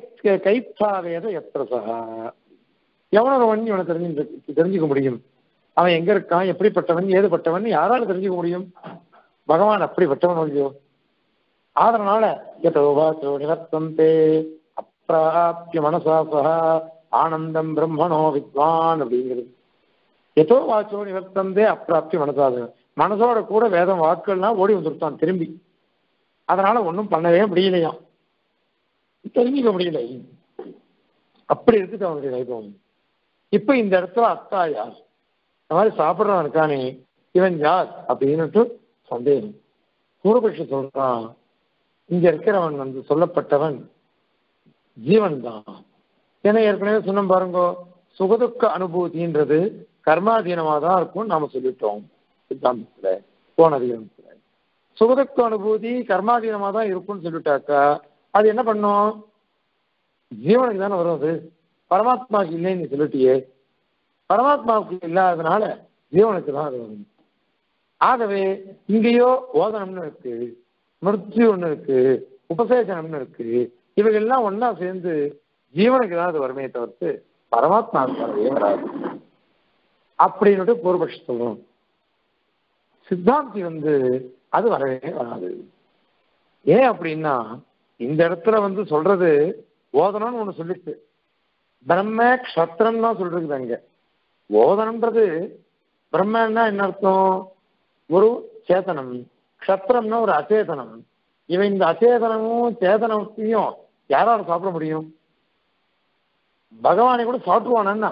கைத்தாவேத எத்திரசா. எவனொருவன் இவனை தெரிஞ்சுக்க முடியும். அவன் எங்க இருக்கான், எப்படிப்பட்டவன், ஏதுப்பட்டவன் யாரால தெரிஞ்சுக்க முடியும்? பகவான் அப்படிப்பட்டவன் இல்லையோ. அதனால யதோவாச்சோ நிவர்த்தந்தே அப்ராப்ய மனசாசா ஆனந்தம் பிரம்மணோ வித்வான் அப்படிங்கிறது. எதோ வாச்சோ நிவர்த்தந்தே அப்பிராப்தி மனசாச, மனசோட கூட வேதம் வாக்குகள்லாம் ஓடி வந்துருத்தான் திரும்பி. அதனால ஒன்றும் பண்ணவே முடியலையாம், தெரிஞ்சுக்க முடியல. அப்படி இருக்குது அவனுடைய வைபவம். இப்ப இந்த இடத்துல அத்தா யார், இந்த மாதிரி சாப்பிட்றவன் இருக்கானே இவன் யார் அப்படின்னுட்டு சந்தேகம். பூர்வபக்ஷி சொல்றான், இங்க இருக்கிறவன் வந்து சொல்லப்பட்டவன் ஜீவன் தான். ஏன்னா ஏற்கனவே சொன்ன பாருங்க, சுகதுக்க அனுபூதின்றது கர்மாதீனமா தான் இருக்கும் நாம சொல்லிட்டோம் சித்தாந்தத்துல போன அதிகாரத்துல. சுகதுக்க அனுபூதி கர்மாதீனமா தான் இருக்கும்னு சொல்லிட்டாக்கா அது என்ன பண்ணும்? ஜீவனுக்கு தானே வரும். அது பரமாத்மாவுக்கு இல்லைன்னு சொல்லிட்டியே, பரமாத்மாவுக்கு இல்லாததுனால ஜீவனுக்கு தான் அது வரும். ஆகவே இங்கேயோ ஓதனம்னு இருக்கு, மிருத்யு ஒண்ணு இருக்கு, உபசேசனம்னு இருக்கு, இவைகள்லாம் ஒன்னா சேர்ந்து ஜீவனுக்கு தான் அது வருமே தவிர்த்து பரமாத்மாவுக்கு வரவே வராது அப்படின்னு பூர்வபக்ஷி சொல்றோம். சித்தாந்தி வந்து அது வரவே வராது. ஏன் அப்படின்னா இந்த இடத்துல வந்து சொல்றது ஓதனம்னு ஒண்ணு சொல்லிட்டு பிரம்ம க்ஷத்திரம் தான் சொல்றது. அங்க ஓதனம்ன்றது பிரம்மன்னா என்ன அர்த்தம்? ஒரு சேதனம், க்ஷத்திரம்னா ஒரு அச்சேதனம். இவன் இந்த அச்சேதனமும் சேதனத்தையும் யாரால சாப்பிட முடியும்? பகவானை கூட சாப்பிடுவானா?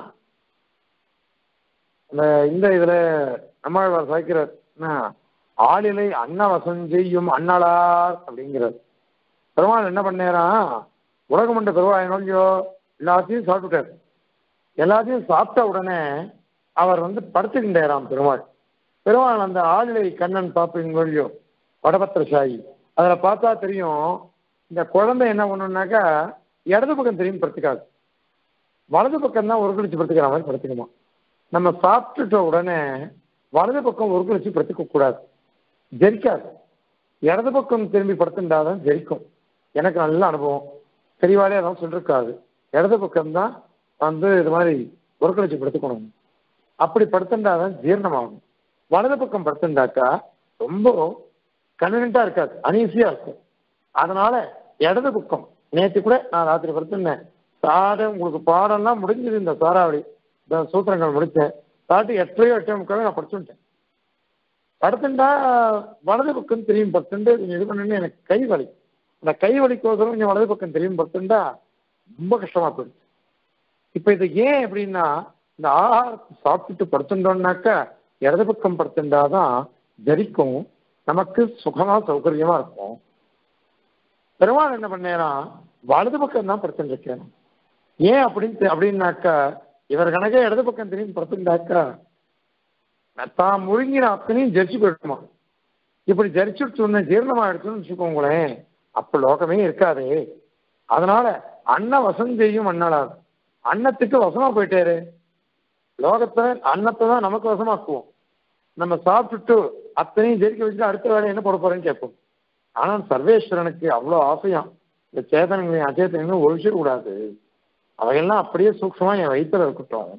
இந்த இதுல நம்மாழ்வார் சாய்க்கிறார், ஆளிலை அன்னவசம் செய்யும் அண்ணலார் அப்படிங்கிறார். பெருமாள் என்ன பண்ணேறான், உலகமண்ட பெருவாய் நோக்கியோ எல்லாத்தையும் சாப்பிட்டுட்டார். எல்லாத்தையும் சாப்பிட்ட உடனே அவர் வந்து படுத்துக்கின்றாராம் பெருமாள். பெருமாள் அந்த ஆளிலை கண்ணன் பார்ப்பீங்கோ வடபத்திரசாயி, அதுல பார்த்தா தெரியும் இந்த குழந்தை என்ன பண்ணணும்னாக்கா இடது பக்கம் தெரியும் படுத்துக்காது, வலது பக்கம் தான் ஒரு கழிச்சு படுத்துக்கிற மாதிரி படுத்துக்குமா. நம்ம சாப்பிட்டுட்ட உடனே வலது பக்கம் ஒரு கழிச்சு படுத்துக்க கூடாது, ஜெரிக்காது. இடது பக்கம் திரும்பி படுத்துட்டாதான் ஜெரிக்கும். எனக்கு நல்ல அனுபவம், தெளிவாலே அதான் சொல்லிருக்காது. இடது பக்கம் தான் வந்து இது மாதிரி ஒரு கழிச்சு படுத்துக்கணும். அப்படி படுத்துட்டாதான் ஜீரணமாகும். வலது பக்கம் படுத்துட்டாக்கா ரொம்ப கன்வீனியன்டா இருக்காது, அனீசியா இருக்கும். அதனால இடது பக்கம், நேற்று கூட நான் ராத்திரி படுத்துனேன், சாதம் உங்களுக்கு பாடம்லாம் முடிஞ்சது, இந்த சாராவளி இந்த சூத்திரங்கள் முடித்தேன். சாட்டு 8:30 நான் படிச்சுட்டேன். படுத்துட்டா வலது பக்கம் திரும்பி படுத்துட்டு இது பண்ணு, எனக்கு கை வலி. அந்த கை வலிக்கோசரம் கொஞ்சம் வலது பக்கம் திரும்பி படுத்துட்டா ரொம்ப கஷ்டமா போயிடுச்சு. இப்ப இது ஏன் அப்படின்னா, இந்த ஆகாரத்தை சாப்பிட்டுட்டு படுத்துட்டோம்னாக்கா இடது பக்கம் படுத்துட்டாதான் ஜரிக்கும், நமக்கு சுகமா சௌகரியமா இருக்கும். பெருமாள் என்ன பண்ணேன்னா வலது பக்கம் தான் படுத்துட்டு இருக்கேன். ஏன் அப்படின்னாக்கா இவர் கணக்கே இடது பக்கம் திரும்பி படுத்துட்டாக்கா தான் முழுங்கின அத்தனையும் ஜரிச்சு போயிடுமா. இப்படி ஜரிச்சுட்டு சொன்ன ஜீரணமா எடுத்துன்னு வச்சுக்கோங்களேன், அப்ப லோகமே இருக்காதே. அதனால அன்ன வசம் செய்யும் அண்ணலார், அன்னத்துக்கு வசமா போயிட்டாரு. லோகத்தை அன்னத்தை தான் நமக்கு வசமாக்குவோம். நம்ம சாப்பிட்டுட்டு அத்தனையும் ஜெரிக்க வச்சுட்டு அடுத்த வேலை என்ன போட போறேன்னு கேட்போம். ஆனால் சர்வேஸ்வரனுக்கு அவ்வளோ ஆசையாம், இந்த சேதனங்களையும் அச்சேதனைகளும் ஒழிச்சிடக்கூடாது, அவையெல்லாம் அப்படியே சூக்ஷமா என் வயிற்றுல இருக்கட்டும்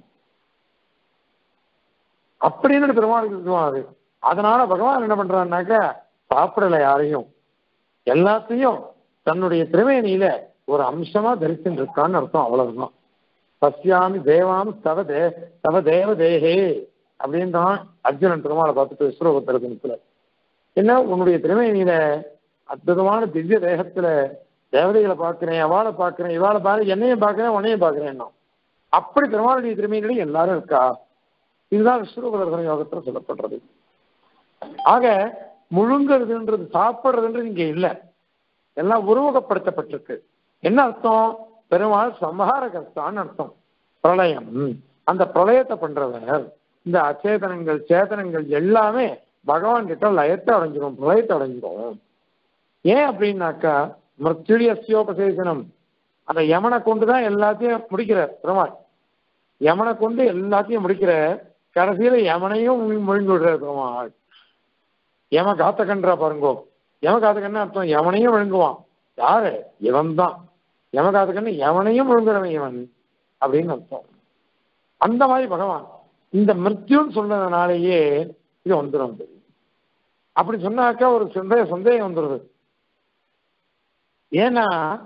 அப்படின்னு பெருமாளுக்கு இருக்குவாது. அதனால பகவான் என்ன பண்றான்னாக்கா சாப்பிடல யாரையும், எல்லாத்தையும் தன்னுடைய திருமேனியில ஒரு அம்சமா தரிச்சுட்டு இருக்கான்னு அர்த்தம். அவ்வளவுதான். பசியாமி தேவாம் தவ தேவ தேகே அப்படின்றான் அர்ஜுனன் பெருமாளை பார்த்துட்டு விஸ்வரூபத்திரத்துல. என்ன உன்னுடைய திருமேனியில அற்புதமான திவ்ய தேகத்துல தேவதைகளை பார்க்கிறேன், அவளை பார்க்கிறேன், இவாளை பாரு, என்னையும் பார்க்கிறேன், உன்னையும் பார்க்கிறேன். அப்படி பெருமாளுடைய திருமேனியில எல்லாரும் இருக்கா. இதுதான் விஸ்வரூப யோகத்துல சொல்லப்படுறது. ஆக முழுங்குறதுன்றது சாப்பிடுறதுன்றது இங்க இல்லை, எல்லாம் உருவகப்படுத்தப்பட்டிருக்கு. என்ன அர்த்தம்? பெருமாள் சம்ஹாரகர்த்தான்னு அர்த்தம். பிரளயம், அந்த பிரளயத்தை பண்றவர். இந்த அச்சேதனங்கள் சேதனங்கள் எல்லாமே பகவான் கிட்ட லயத்தை அடைஞ்சிடும், பிரளயத்தை அடைஞ்சிடும். ஏன் அப்படின்னாக்கா மிருத்யுயோபசேசனம், அந்த யமனை கொண்டுதான் எல்லாத்தையும் முடிக்கிற பெருமாள். யமனை கொண்டு எல்லாத்தையும் முடிக்கிற, கடைசியில யமனையும் முழுங்கி விடுற பெருமாள். யம காத்தகன்றா பாருங்கோ, யம காத்தகன்னு அர்த்தம் யமனையும் விழுங்குவான். யாரு? இவன் தான் யமகாதகன்னு, எவனையும் விழுங்குறவன் இவன் அப்படின்னு அர்த்தம். அந்த மாதிரி பகவான் இந்த மிருத்யுன்னு சொன்னதுனாலேயே இது வந்துடும். அப்படி சொன்னாக்கா ஒரு சந்தேகம் வந்துடுது. ஏன்னா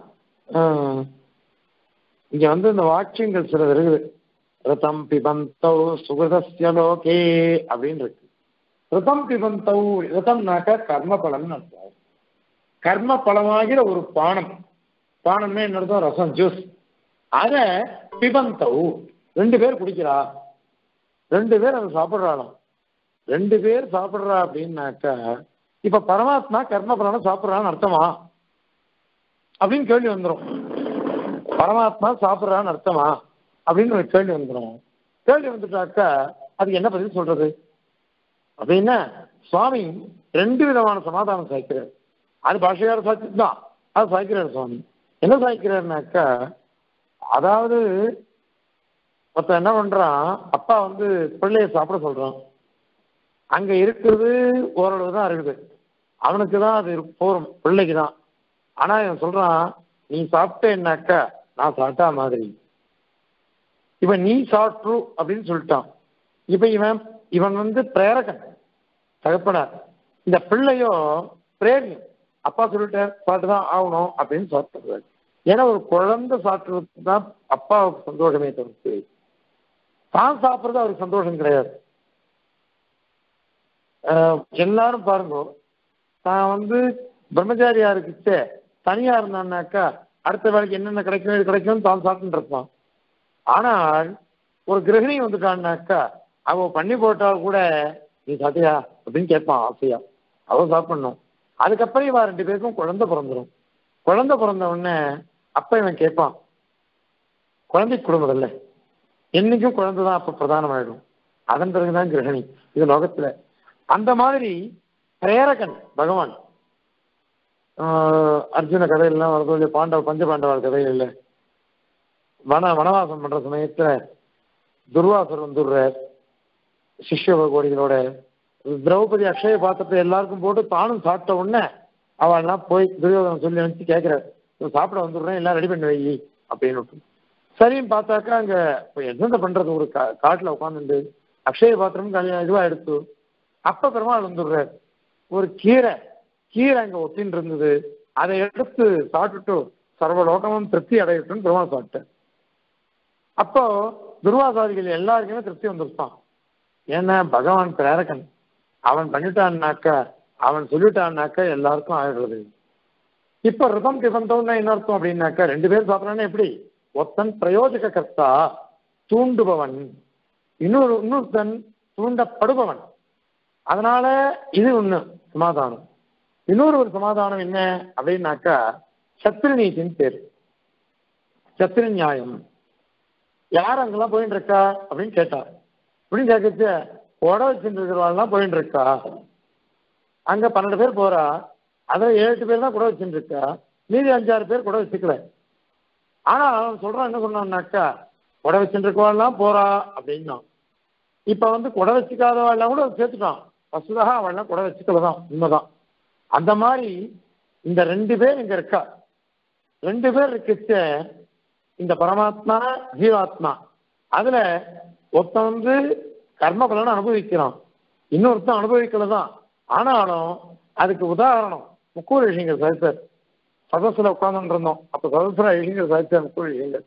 இங்க இந்த வாக்கியங்கள் சிலது இருக்குது. ரதம் பிபந்தௌ சுகிருதஸ்ய லோகே அப்படின்னு இருக்கு. ரதம் பிபந்தௌ, ரதம்னாக்கா கர்ம பலன் அர்த்தம். கர்ம பலமாகிற ஒரு பானம்னா என்ன அர்த்தம்? ரசம், ஜூஸ். அத பிபந்தௌ, 2 பேர் குடிக்கிறா, 2 பேர் அதை சாப்பிடுறாளாம். 2 பேர் சாப்பிடுறா அப்படின்னாக்கா இப்ப பரமாத்மா கர்ம பலனை சாப்பிடுறான்னு அர்த்தமா அப்படின்னு கேள்வி வந்துடும். பரமாத்மா சாப்பிடுறான்னு அர்த்தமா அப்படின்னு ஒரு கேள்வி வந்துடும். கேள்வி வந்துட்டாக்கா அதுக்கு என்ன பதில் சொல்றது அப்படின்னா, சுவாமி 2 விதமான சமாதானம் சாய்க்கிறார். அது பாஷையார சாய்ச்சி தான், அது சாய்க்கிறார் சுவாமி. என்ன சாய்க்கிறாருனாக்கா, அதாவது மொத்தம் என்ன பண்றான், அப்பா பிள்ளைய சாப்பிட சொல்றான். அங்க இருக்கிறது ஓரளவு தான் இருக்குது, அவனுக்கு தான் அது போறோம், பிள்ளைக்கு தான். ஆனா இவன் சொல்றான், நீ சாப்பிட்டேன்னாக்கா நான் சாப்பிட்டா மாதிரி, இப்ப நீ சாப்பிட்ரு அப்படின்னு சொல்லிட்டான். இப்ப இவன் பிரேரகன், தகப்பனார். இந்த பிள்ளையோ பிரேரி, அப்பா சொல்லிட்டார் சாப்பிட்டுதான் ஆகணும் அப்படின்னு சாப்பிட்டுறாரு. ஏன்னா ஒரு குழந்தை சாப்பிட்றது தான் அப்பாவுக்கு சந்தோஷமே தவிர்த்து தான் சாப்பிட்றது அவருக்கு சந்தோஷம் கிடையாது. எல்லாரும் பாருங்க, தான் பிரம்மச்சாரியா இருக்குச்சே தனியா இருந்தான்னாக்கா அடுத்த வேலைக்கு என்னென்ன கிடைக்கும் இது கிடைக்கும் தான் சாப்பிட்டு இருப்பான். ஆனால் ஒரு கிரகிணி வந்துட்டான்னாக்கா அவ பண்ணி போட்டால் கூட நீ சாப்பிட்டியா அப்படின்னு கேட்பான் ஆசையா, அவ சாப்பிடணும். அதுக்கப்புறம் இவன் 2 பேருக்கும் குழந்தை பிறந்துடும். குழந்தை பிறந்த உடனே அப்ப இவன் கேட்பான், குழந்தைக்கு கொடுமதில்ல, என்னைக்கும் குழந்தை தான் அப்ப பிரதானமாயிடும். அதன் பிறகுதான் கிரகிணி இது லோகத்துல. அந்த மாதிரி பிரேரகன் பகவான். அர்ஜுன கதையெல்லாம் வரது, பஞ்ச பாண்டவர் கதைகள் இல்லை, வனவாசம் பண்ற சமயத்துல துர்வாசர் வந்துடுறார் சிஷ்ய கோடிகளோட. திரௌபதி அக்ஷய பாத்திரத்தை எல்லாருக்கும் போட்டு தானும் சாப்பிட்ட உடனே அவள்லாம் போய் துரியோதனன் சொல்லி நினைச்சு கேட்கிறார், சாப்பிட வந்துடுறேன் எல்லாம் ரெடி பண்ணி வை அப்படின்னு. சரின்னு பார்த்தாக்கா அங்க என்ன பண்றது, ஒரு காட்டுல உட்காந்துட்டு அக்ஷய பாத்திரம் இதுவா எடுத்து அப்ப பெருமாள் வந்துடுறார். ஒரு கீரை அங்க ஒட்டின்னு இருந்தது, அதை எடுத்து சாப்பிட்டுட்டு சர்வலோகமும் திருப்தி அடையட்டும்னு பெருமாள் சாப்பிட்டேன். அப்போ துர்வாசாதிகள் எல்லாருக்குமே திருப்தி வந்துருப்பான். ஏன்னா பகவான் பிரேரகன், அவன் பண்ணிட்டான்னாக்கா அவன் சொல்லிட்டான்னாக்கா எல்லாருக்கும் ஆயிடுறது. இப்ப ரிதம் பிபந்தம்னா என்ன அர்த்தம் அப்படின்னாக்கா 2 பேர் சாப்பிட்றானே எப்படி, ஒருத்தன் பிரயோஜக கர்த்தா தூண்டுபவன், இன்னொருத்தன் தூண்டப்படுபவன். அதனால இது ஒண்ணு சமாதானம். இன்னொரு சமாதானம் என்ன அப்படின்னாக்கா சத்திர நீதின்னு பேர், சத்திர நியாயம். யார் அங்கெல்லாம் போயிட்டு இருக்கா அப்படின்னு கேட்டா, அப்படின்னு கேட்கச்சு கொடை வச்சுட்டு இருக்கிறவாள்லாம் போயிட்டு இருக்கா. அங்க 12 பேர் போறா, அதுல 7 பேர் தான் குடை வச்சுட்டு இருக்கா, மீதி 5-6 பேர் குடை வச்சுக்கல. ஆனா அவன் சொல்றான், என்ன சொன்னான்னாக்கா குடை வச்சுட்டு இருக்கவாள்லாம் போறா அப்படின்னா. இப்ப குடை வச்சுக்காதவாள்லாம் கூட சேர்த்துட்டான், வசுதாக அவள்லாம் குடை வச்சுக்கலதான், உண்மைதான். அந்த மாதிரி இந்த 2 பேர் இங்க இருக்கா. 2 பேர் இருக்குச்ச, இந்த பரமாத்மா ஜீவாத்மா. அதுல ஒருத்தன் கர்ம பலனை அனுபவிக்கிறான், இன்னொருத்தன் அனுபவிக்கலதான். ஆனாலும் அதுக்கு உதாரணம் முக்கூர் ரிஷிங்கள் சாதித்தார். சதசுல உட்கார்ந்து இருந்தோம், அப்ப சதசுல ரிஷிங்கள் சாதித்தார். முக்கூர் ரிஷிங்கள்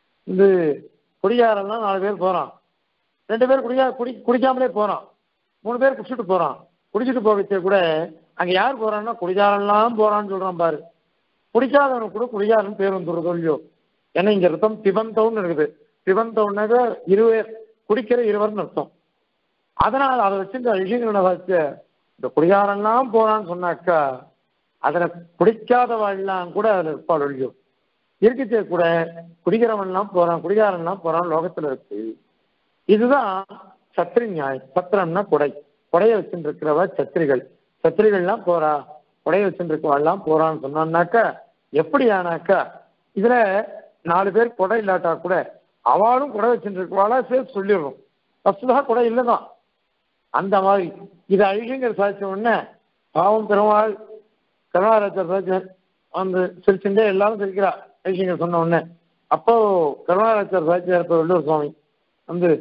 குடியாரெல்லாம் 4 பேர் போறான், 2 பேர் குடிக்காமலே போறான், 3 பேர் குடிச்சிட்டு போறான். குடிச்சிட்டு போகச்சே கூட அங்க யார் போறான்னா குடிகாரெல்லாம் போறான்னு சொல்றான் பாரு. குடிக்காதவனுக்கு கூட குடிகாரன் பேர் வந்துடுறதோ இல்லையோ. ஏன்னா இங்க அர்த்தம் பிபந்தவுன்னு இருக்குது. பிபந்தவுன்னாக்க 2 பேர், குடிக்கிற 2 அர்த்தம். அதனால அதை வச்சு இந்த ரிஷிகளோட வச்சு இந்த குடிகாரெல்லாம் போறான்னு சொன்னாக்கா அதுல குடிக்காதவாள்லாம் கூட அதுல இருப்பாள் ஒழியோ. இருக்குச்சே கூட குடிக்கிறவன்லாம் போறான், குடிகாரன்லாம் போறான் லோகத்துல இருக்கு. இதுதான் சத்திரி நியாயம். சத்திரம்னா கொடைய வச்சுட்டு இருக்கிறவ சத்திரிகள். சத்திரிகள்லாம் போறா, கொடைய வச்சுட்டு இருக்கவாள்லாம் போறான்னு சொன்னான்னாக்கா எப்படி ஆனாக்கா இதுல 4 பேர் கொடை இல்லாட்டா கூட அவளும் கொடை வச்சுட்டு இருக்கவாளா சேர்த்து சொல்லிடுறோம், வசுதா கொடை இல்லைதான். அந்த மாதிரி இது அழிகங்கள் சாதிச்ச உடனே பாவம் பெருமாள் கருணாராஜர் சாதிச்சார் சிரிச்சுட்டே எல்லாரும் சிரிக்கிறா அழிகங்கள் சொன்ன உடனே. அப்போ கருணாராஜர் சாதிச்சார் இப்ப வெள்ளூர் சுவாமி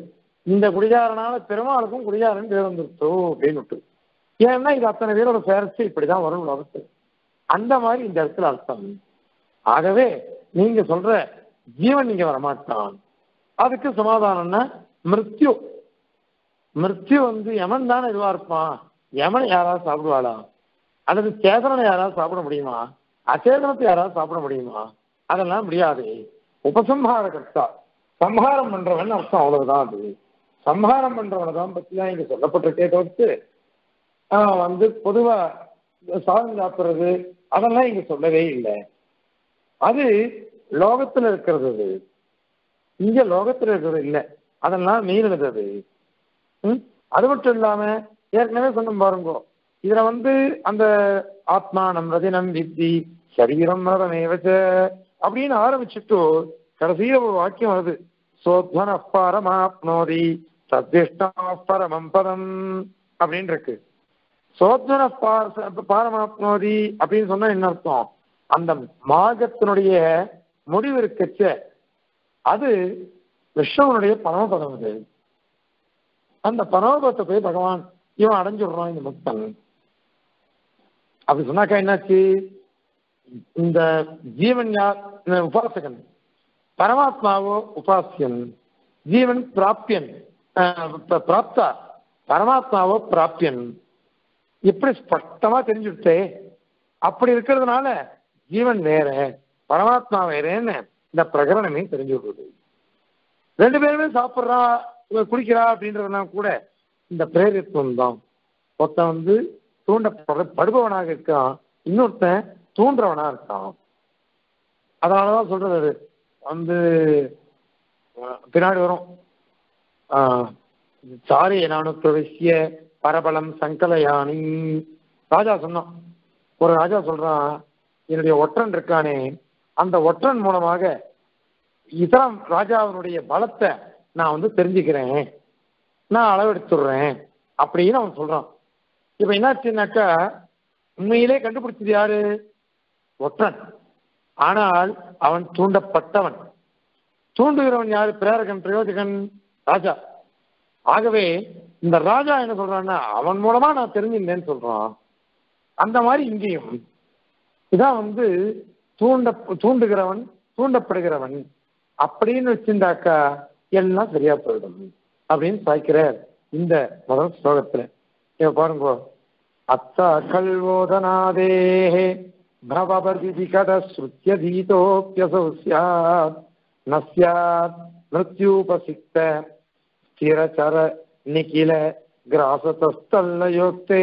இந்த குடிகாரனால பெருமாளுக்கும் குடிகாரன் பேர் வந்துருச்சோ அப்படின்னு விட்டு. ஏன்னா இது அத்தனை பேரோட பேரச்சு இப்படிதான் வரும் அவஸ்தை. அந்த மாதிரி இந்த இடத்துல அர்த்தம். ஆகவே நீங்க சொல்ற ஜீவன் இங்க வரமாட்டான். அதுக்கு சமாதானம்னா மிருத்யு. மிருத்யு யமன் தானே இதுவா இருப்பான். யமனை யாராவது சாப்பிடுவாளா? அல்லது சேதனனை யாராவது சாப்பிட முடியுமா? அச்சேதனத்தை யாராவது சாப்பிட முடியுமா? அதெல்லாம் முடியாது. உபசம்ஹார கர்த்தா, சம்ஹாரம் பண்றவன் அர்த்தம், அவ்வளவுதான். அது சம்ஹாரம் பண்றவனை தான் பத்தி தான் இங்க சொல்லப்பட்டிருக்கே தவிர்த்து பொதுவா சாதம் சாப்பிடுறது அதெல்லாம் இங்க சொல்லவே இல்லை. அது லோகத்துல இருக்கிறது. அது இங்க லோகத்துல இருக்கிறது இல்லை. அதெல்லாம் மீறினது அது. அது மட்டும் இல்லாம ஏற்கனவே சொன்ன பாருங்க, இதுல அந்த ஆத்மானம் ரதினம் வித்தி சரீரம் ரதமேவச்ச அப்படின்னு ஆரம்பிச்சுட்டு கடைசியில ஒரு வாக்கியம் வருது, சோத்வன பரமாப்னோதி சத்விஷ்டா பரமம் பதம் அப்படின்னு இருக்கு. சோத்வன பாரமாப்னோதி அப்படின்னு சொன்னா என்ன அர்த்தம்? அந்த மார்க்கத்தினுடைய முடிவு இருக்கச்ச அது விஷ்ணுவனுடைய பரமபதம். அது அந்த பரமபதத்தை போய் பகவான் இவன் அடைஞ்சுடுறான் இந்த பக்தன். அப்படி சொன்னாக்கா என்னாச்சு? இந்த ஜீவன் யார்? உபாசகன். பரமாத்மாவோ உபாசியன். ஜீவன் பிராப்தியன், பிராப்தா. பரமாத்மாவோ பிராப்தியன். எப்படி ஸ்பஷ்டமா தெரிஞ்சுட்டே. அப்படி இருக்கிறதுனால ஜீவன் வேற பரமாத்மா வேறேன்னு இந்த பிரகரணமே தெரிஞ்சு விடுறது. ரெண்டு பேருமே சாப்பிட்றா குடிக்கிறா அப்படின்றதுலாம் கூட இந்த பிரேரித்துவம் தான். ஒருத்தன் தூண்டப்படுபவனாக இருக்கான், இன்னொருத்தன் தூண்டுறவனா இருக்கான். அதனாலதான் சொல்றது பின்னாடி வரும், சாரி நானு பிரவிசிய பரபலம் சங்கலயானி. ராஜா சொன்னான், ஒரு ராஜா சொல்றான், என்னுடைய ஒற்றன் இருக்கானே அந்த ஒற்றன் மூலமாக இதரம் ராஜாவினுடைய பலத்தை நான் தெரிஞ்சுக்கிறேன், நான் அளவெடுத்துடுறேன் அப்படின்னு அவன் சொல்றான். இப்ப என்னாச்சுன்னாக்கா உண்மையிலே கண்டுபிடிச்சது யாரு? ஒற்றன். ஆனால் அவன் தூண்டப்பட்டவன். தூண்டுகிறவன் யாரு? பிரேரகன், பிரயோஜகன், ராஜா. ஆகவே இந்த ராஜா என்ன சொல்றான்னா அவன் மூலமா நான் தெரிஞ்சிருந்தேன்னு சொல்றான். அந்த மாதிரி இங்கேயும் இதான் தூண்டுகிறவன் தூண்டப்படுகிறவன் அப்படின்னு வச்சிருந்தாக்கா எல்லாம் சரியா போயிடும் அப்படின்னு சாய்க்கிறார் இந்த முதல் ஸ்லோகத்துல. இப்ப பாருங்க, அத்தா கல்வோதனாதே பவபர்தி கதஸ்ருத்யதீதோப்யசௌ ஸ்யாத் ந ஸ்யாத் மிருத்யூபசிக்த ஸ்திரச்சர நிகில கிராசதஸ்தல்லயோக்தே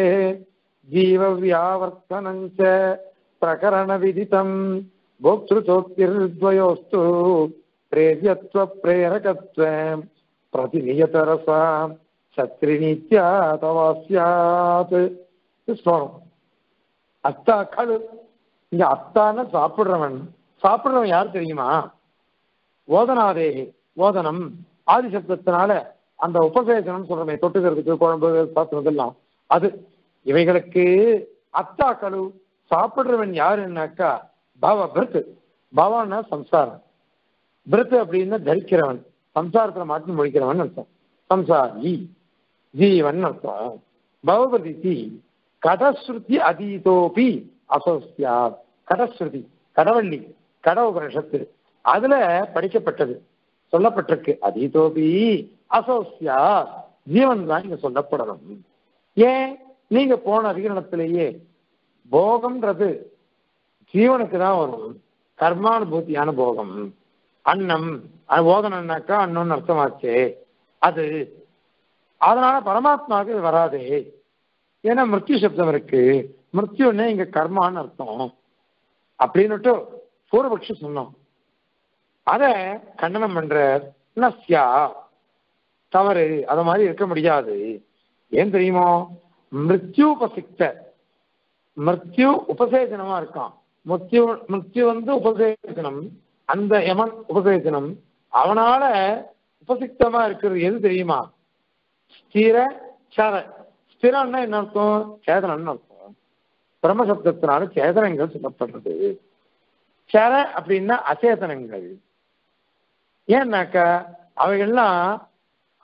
ஜீவவ்யாவர்த்தனஞ்ச பிரகரண விதிதம் போக்திருச்சோக்திர்த்வயோஸ்து பிரேரியத்வ பிரேரகத்வம் பிரதிநியதரசா சத்ரிநித்யா தவாஸ்யாத். ஸ்லோகம். அத்தா கழு. இங்க அத்தான சாப்பிடுறவன். சாப்பிடுறவன் யார் தெரியுமா? ஓதனாதே. ஓதனம் ஆதிசப்தத்தினால அந்த உபசேசனம் சொல்றமே, தொட்டுக்கிறதுக்கு குழம்பு சாப்பிடுறதெல்லாம் அது. இவைகளுக்கு அத்தா கழு சாப்பிடுறவன் யாருன்னாக்கா பவ பிருத்து. பவன்னா சம்சாரம். பிருத்து அப்படின்னா தரிக்கிறவன், சம்சாரத்துல மாற்றி முடிக்கிறவன் அர்த்தம். சம்சாரி ஜீவன் அர்த்தம். பவபதி கடஸ்ருதி அதீதோபி அசோஸ்யா. கடஸ்ருதி கடவள்ளி கட உபனிஷத்து அதுல படிக்கப்பட்டது சொல்லப்பட்டிருக்கு. அதீதோபி அசோஸ்யா ஜீவன் தான் இங்க சொல்லப்படணும். ஏன்? நீங்க போன அதிகரணத்திலேயே போகம்ன்றது ஜீவனுக்கு தான் வரும், கர்மானுபூத்தியான போகம். அன்னம் ஓதனம்னாக்கா அன்னம்னு அர்த்தமாச்சு அது. அதனால பரமாத்மாவுக்கு இது வராதே. ஏன்னா மிருத்யு சப்தம் இருக்கு. மிருத்யுன்னு இங்க கர்மான்னு அர்த்தம் அப்படின்னுட்டு பூர்வபக்ஷி சொன்னோம். அத கண்டனம் பண்ற நஸ்யா தவறு, அத மாதிரி இருக்க முடியாது. ஏன் தெரியுமோ? மிருத்யூபசிக்த. மிருத்யு உபசேசனமா இருக்கான். மிருத்யு உபசேசனம். அந்த யமன் உபசேசனம். அவனால உபசிக்தமா இருக்கிறது எது தெரியுமா? ஸ்திர சர. ஸ்திரம்னா என்ன அர்த்தம்? சேதனம்னு அர்த்தம். பிரம்மசப்தத்தினால சேதனங்கள் சொல்லப்படுறது. சர அப்படின்னா அச்சேதனங்கள். ஏன்னாக்கா அவைகள்லாம்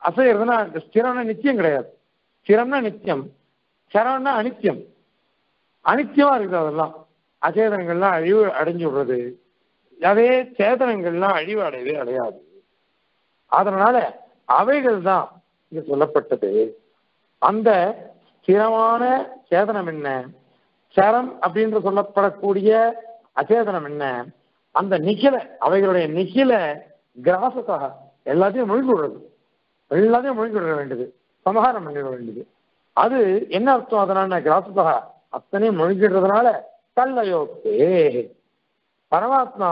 அசைகிறதுனா ஸ்திரம்னா நித்தியம் கிடையாது. ஸ்திரம்னா நித்தியம், சரம்னா அனித்தியம். அனித்தியமா இருக்குது அதெல்லாம். அச்சேதனங்கள்லாம் அழிவு அடைஞ்சு விடுறது, அதே சேதனங்கள்லாம் அழிவு அடையவே அடையாது. அதனால அவைகள் தான் இங்க சொல்லப்பட்டது. அந்த ஸ்திரமான சேதனம் என்ன, சரம் அப்படின்னு சொல்லப்படக்கூடிய அச்சேதனம் என்ன, அந்த நிகில அவைகளுடைய நிகில கிராசத்தாக எல்லாத்தையும் முழுங்கி விடுறது, எல்லாத்தையும் முழுங்கி விட வேண்டியது, சமகாரம் பண்ணிட வேண்டியது. அது என்ன அர்த்தம்? அதனால கிராசத்தாக அத்தனையும் முழுங்கிடுறதுனால கல்லையோக்கே பரமாத்மா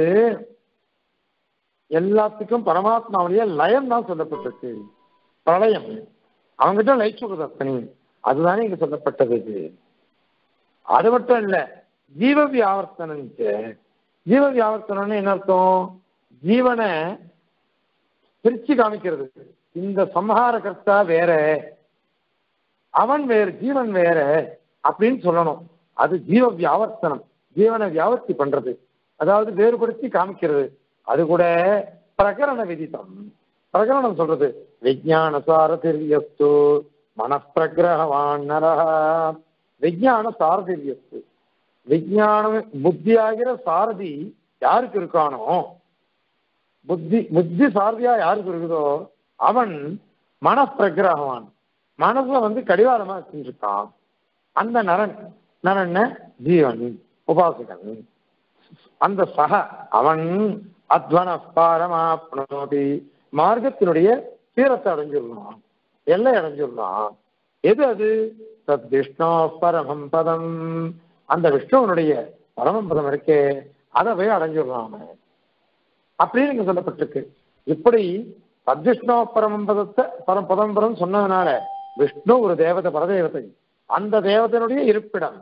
எல்லாத்துக்கும் பரமாத்மாவுடைய லயம் தான் சொல்லப்பட்டிருக்கு. பிரளயம் அவங்ககிட்ட லயிச்சு விடுறது அத்தனையும், அதுதானே இங்க சொல்லப்பட்டது. அது மட்டும் இல்ல, ஜீவ வியாவர்த்தனம். ஜீவ வியாவர்த்தனம்னு என்ன அர்த்தம்? ஜீவனை பிரிச்சு காமிக்கிறது. இந்த சம்ஹார கர்த்தா வேற, அவன் வேறு, ஜீவன் வேற அப்படின்னு சொல்லணும். அது ஜீவ வியாவர்த்தனம், ஜீவனை வியாவர்த்தி பண்றது, அதாவது வேறுபடுத்தி காமிக்கிறது. அது கூட பிரகரண விதித்தம். பிரகரணம் சொல்றது விஜயான சாரதிரியஸ்து மனப்பிரகிரகவான் நரஹ. விஜயான சாரதிரியஸ்து, விஜயானம் புத்தியாகிற சாரதி யாருக்கு இருக்கானோ, புத்தி சாரதியா யாருக்கு இருக்குதோ அவன் மனப்பிரகிரகவான், மனசுல கடிவாரமா செஞ்சிருக்கான். அந்த நரன் ஜீவன் உபாசகன். அந்த சக அவன் அத்வன பாரமாப்னோதி, மார்க்கத்தினுடைய தீரத்தை அடைஞ்சிடலாம், எல்லை அடைஞ்சிடலாம். எது அது? தத் விஷ்ணு பரமம் பதம், அந்த விஷ்ணுவனுடைய பரமம் பதம் இருக்கே அதை போய் அடைஞ்சிடலாம் அப்படின்னு இங்க சொல்லப்பட்டிருக்கு. இப்படி தத்விஷ்ணு பரமம் பதத்தை பதம் பதம் சொன்னதுனால விஷ்ணு ஒரு தேவதை, பரதேவதை, அந்த தேவதையினுடைய இருப்பிடம்.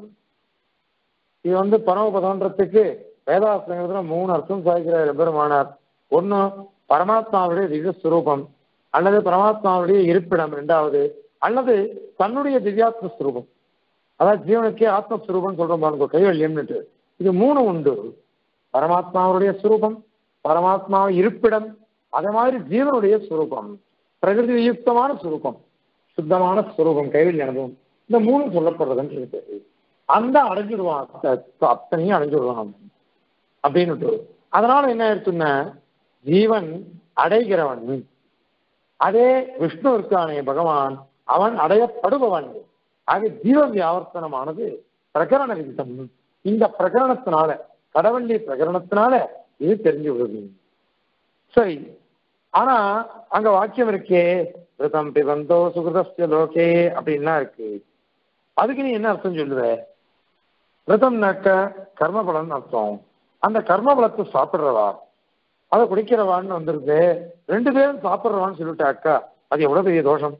இது பரமபதம்ன்றதுக்கு வேதாசனத்துல 3 அர்த்தம் சாய்க்கிறார் பெருமானார். ஒண்ணு பரமாத்மாவுடைய திவ்யஸ்வரூபம், அல்லது பரமாத்மாவுடைய இருப்பிடம் 2வது, அல்லது தன்னுடைய திவ்யாத்ம ஸ்வரூபம், அதாவது ஜீவனுக்கே ஆத்மஸ்வரூபம் சொல்றோம் பாருங்க, கைவல்யம்னுட்டு. இது 3 உண்டு. பரமாத்மாவுடைய ஸ்வரூபம், பரமாத்மா இருப்பிடம், அதே மாதிரி ஜீவனுடைய ஸ்வரூபம், பிரகிருதி யுக்தமான ஸ்வரூபம், சுத்தமான ஸ்வரூபம், கைவல்ய அனுபவம். இந்த 3 சொல்லப்படுறதுன்னு இருக்கு. அந்த அடைஞ்சிடுவான், அத்தனையும் அடைஞ்சிடுவான் அப்படின்னு. அதனால என்ன ஆயிடுச்சுன்னா, ஜீவன் அடைகிறவன், அதே விஷ்ணு இருக்கானே பகவான் அவன் அடையப்படுபவன். ஆக ஜீவ வியாவர்த்தனமானது பிரகரண விதித்தம். இந்த பிரகரணத்தினால, கடவள்ளி பிரகரணத்தினால இது தெரிஞ்சு விடுது. சரி, ஆனா அங்க வாக்கியம் இருக்கே, ரிதம் பிபந்தோ சுகிருதஸ்ய லோகே அப்படின்லாம் இருக்கு. அதுக்கு நீ என்ன அர்த்தம் சொல்லுவ? ரிதம்னாக்க கர்மபலன் அர்த்தம். அந்த கர்மபலத்தை சாப்பிட்றவா, அதை குடிக்கிறவான்னு வந்துருது. 2 பேரும் சாப்பிட்றவான்னு சொல்லிட்டாக்கா அது எவ்வளவு பெரிய தோஷம்,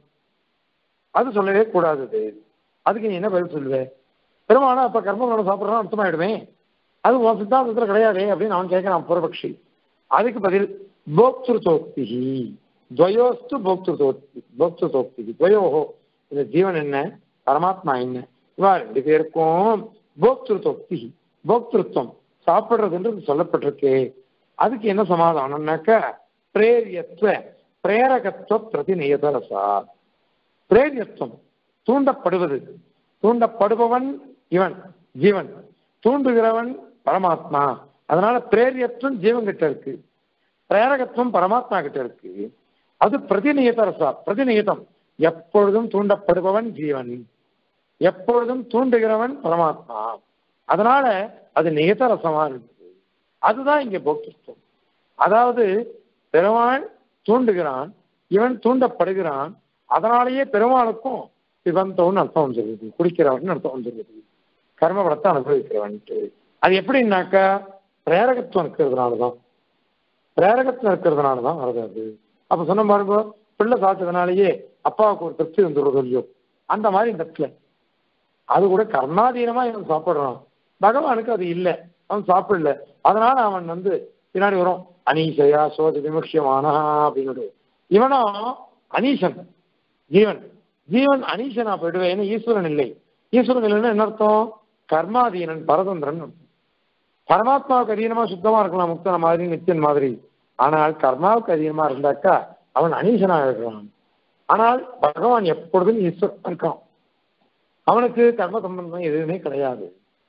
அது சொல்லவே கூடாது. அதுக்கு நீ என்ன பதில் சொல்லுவே? பெருமானா அப்ப கர்மபலன் சாப்பிட்றான்னு அர்த்தமாயிடுமே, அது உன் சித்தாந்தத்துல கிடையாது அப்படின்னு அவன் கேட்கிறான் பூர்வபக்ஷி. அதுக்கு பதில் போக்திருத்தோக்தி, துவயோஸ்து போக்திருத்தோக்தி, துவயோஹோ, இந்த ஜீவன் என்ன பரமாத்மா என்ன, இவா 2 பேருக்கும் போக்திருத்தோக்தி, போக்திருத்தம் சாப்பிடுறதுன்றது சொல்லப்பட்டிருக்கு. அதுக்கு என்ன சமாதானம்னாக்க பிரேரியத்துவ பிரேரகத்துவ பிரதிநியதரசா. பிரேரியத்துவம் தூண்டப்படுவது, தூண்டப்படுபவன் இவன் ஜீவன், தூண்டுகிறவன் பரமாத்மா. அதனால பிரேரியத்துவம் ஜீவன் கிட்ட இருக்கு, பிரேரகத்துவம் பரமாத்மா கிட்ட இருக்கு. அது பிரதிநியதரசா, பிரதிநியதம், எப்பொழுதும் தூண்டப்படுபவன் ஜீவன், எப்பொழுதும் தூண்டுகிறவன் பரமாத்மா. அதனால அது நியதரசமா இருக்கு. அதுதான் இங்க போக்திருத்தம். அதாவது பெருமாள் தூண்டுகிறான், இவன் தூண்டப்படுகிறான். அதனாலேயே பெருமாளுக்கும் சிவந்தோன்னு அர்த்தம் வந்துருது, குடிக்கிறவன் அர்த்தம் வந்துருது, கர்மபலத்தை அனுபவிக்கிறவன்ட்டு. அது எப்படின்னாக்கா பிரேரகத்துவம் இருக்கிறதுனாலதான், பிரேரகத்துவம் இருக்கிறதுனாலதான் வருது அது. அப்ப சொன்ன பாருங்க, பிள்ளை சாச்சதுனாலேயே அப்பாவுக்கு ஒரு திருப்தி வந்துடுறது இல்லையோ, அந்த மாதிரி இந்த இடத்துல அது கூட கர்மாதீனமா இவன் சாப்பிடுறான், பகவானுக்கு அது இல்லை, அவன் சாப்பிடல. அதனால அவன் பின்னாடி வரும் அனீசையா சோதி விமுஷ்யமானா அப்படின்னு. இவனும் அனீசன், ஜீவன் ஜீவன் அனீசனா போயிடுவேன். ஏன்னா ஈஸ்வரன் இல்லை, ஈஸ்வரன் இல்லைன்னா என்ன அர்த்தம்? கர்மாதீனன், பரதந்திரன். பரமாத்மாவுக்கு அதீனமா சுத்தமா இருக்கலாம், முக்தன மாதிரி நித்தியன் மாதிரி. ஆனால் கர்மாவுக்கு அதீனமா இருந்தாக்கா அவன் அனீசனா இருக்கிறான். ஆனால் பகவான் எப்பொழுதும் ஈஸ்வரன் இருக்கான். அவனுக்கு கர்ம சம்பந்தம் எதுவுமே கிடையாது.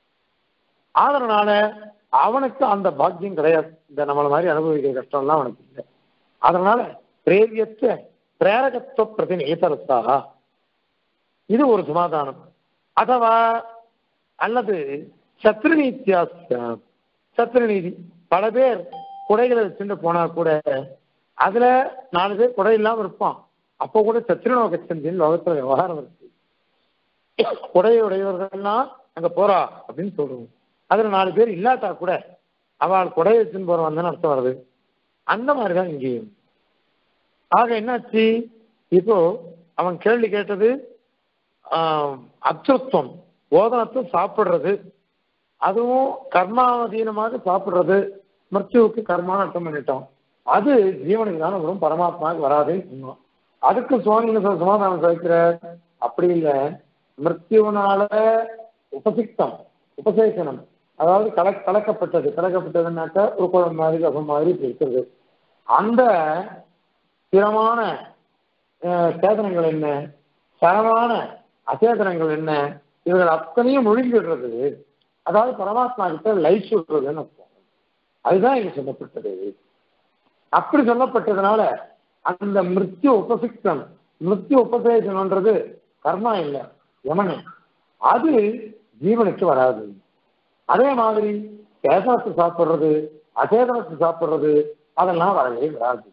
அதனால அவனுக்கு அந்த பாக்கியம் கிடையாது. இந்த நம்மள மாதிரி அனுபவிக்கிற கஷ்டம்லாம் அவனுக்கு இல்லை. அதனால பிரேரியத்துவ பிரேரகத்துவ பிரதிநேதரத்தாக இது ஒரு சமாதானம். அதுவா அல்லது சத்ருநீத்தியாஸ்த சத்ருநீதி, பல பேர் குடைகளை வச்சுட்டு போனா கூட அதுல 4 பேர் குடை இல்லாம இருப்பான். அப்போ கூட சத்ருநோகச்சந்தின் லோகத்துல விவகாரம் இருக்கு. குடையுடையவர்கள்லாம் அங்க போறா அப்படின்னு சொல்றோம். அதுல 4 பேர் இல்லாட்டா கூட அவள் குடையை வச்சுன்னு போறவன் தானே அர்த்தம் வருது. அந்த மாதிரிதான் இங்கேயும். ஆக என்னாச்சு, இப்போ அவன் கேள்வி கேட்டது அச்சுத்தம் ஓதனத்தை சாப்பிடுறது, அதுவும் கர்மாவதீனமாக சாப்பிடுறது, மிருத்யுவுக்கு கர்மான்னு அர்த்தம் பண்ணிட்டோம். அது ஜீவனுக்கு தானே வரும், பரமாத்மாவுக்கு வராதுன்னு சொன்னோம். அதுக்கு சுவாமி சமாதானம் சாதிக்கிற அப்படி இல்லை. மிருத்யுனால உபசிக்தம் உபசேசனம், அதாவது கலக்கப்பட்டதுன்னாக்கா ஒரு குழம்பு மாதிரி ரசம் மாதிரி இருக்கிறது. அந்த ஸ்திரமான சேதனங்கள் என்ன, சரமான அச்சேதனங்கள் என்ன, இவர்கள் அத்தனையும் ஒழுங்கிடுறது. அதாவது பரமாத்மா கிட்ட லைஃப் சொல்றதுன்னு அர்த்தம். அதுதான் இங்க சொல்லப்பட்டது. அப்படி சொல்லப்பட்டதுனால அந்த மிருத்யு உபசிக்தம், மிருத்யு உபசேசனம்ன்றது கர்மா இல்லை, யமனு. அது ஜீவனுக்கு வராது. அதே மாதிரி சேதனத்தை சாப்பிடுறது, அச்சேதனத்தை சாப்பிடுறது, அதெல்லாம் வரவே வராது.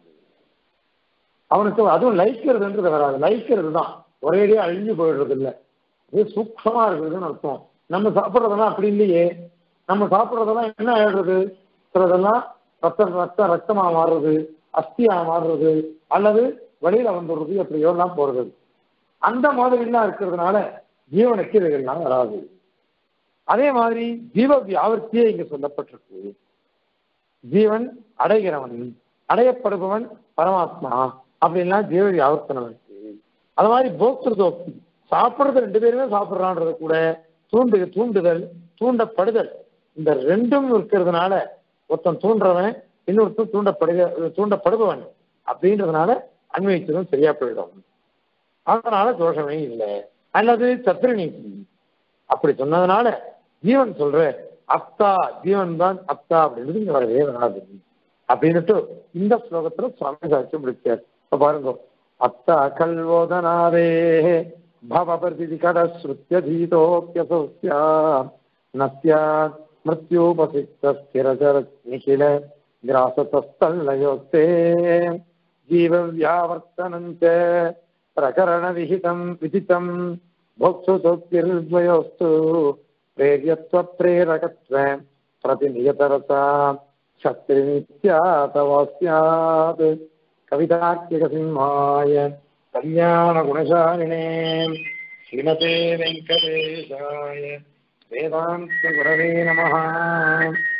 அவனுக்கு அதுவும் லைக்கிறதுன்றது வராது. லைக்கிறது தான் ஒரேடியா அழிஞ்சு போயிடுறது இல்லை, இது சூக்ஷமா இருக்குதுன்னு அர்த்தம். நம்ம சாப்பிட்றதெல்லாம் அப்படி இல்லையே. நம்ம சாப்பிட்றதெல்லாம் என்ன ஆயிடுறது, சிலதெல்லாம் ரத்தமா மாறுறது, அஸ்தியா மாறுறது, அல்லது வெளியில வந்துடுறது, எப்படியோ எல்லாம் போறது. அந்த மாதிரிலாம் இருக்கிறதுனால ஜீவனுக்கு இதுகள்லாம் வராது. அதே மாதிரி ஜீவ வியாவர்த்தியே இங்க சொல்லப்பட்டிருக்கு. ஜீவன் அடைகிறவன், அடையப்படுபவன் பரமாத்மா அப்படின்லாம் ஜீவ வியாவர்த்தனம் இருக்கு. அது மாதிரி போக்திருதோக்தி, சாப்பிடுறது 2 பேருமே சாப்பிட்றான்றது கூட தூண்டுதல் தூண்டப்படுதல், இந்த ரெண்டும் இருக்கிறதுனால ஒருத்தன் தூண்டுறவன், இன்னொருத்தன் தூண்டப்படுபவன் அப்படின்றதுனால அன்வயிச்சதும் சரியா போயிடும். அதனால தோஷமே இல்லை. அல்லது சத்ருநீதி அப்படி சொன்னதுனால ஜீவன் சொல்ற அப்தா, ஜீவன் தான் அப்தா அப்படின்றது இங்க வரவே வராது அப்படின்னுட்டு இந்த ஸ்லோகத்துல சுவாமி சாட்சி முடிச்சார். இப்ப பாருங்க, அப்தா கல்வோதனாதே பவபிரதி கடஸ்ருத்யதீதோப்யசோஸ்யா நஸ்யாத் மிருத்யோபசிக்த ஸ்திரஜர நிகில கிராசதஸ்தல்லயோக்தே ஜீவ வியாவர்த்தனஞ்ச பிரகரண விஹிதம் விதிதம் भोक्तृतोक्तिर्द्वयोस्तु प्रेर्यत्वप्रेरकत्वे प्रतिनियतरसा शक्तिनित्यातवा स्यात्। कवितार्किकसिंहाय कल्याणगुणशालिने श्रीमते वेङ्कटेशाय वेदान्तगुरवे नमः।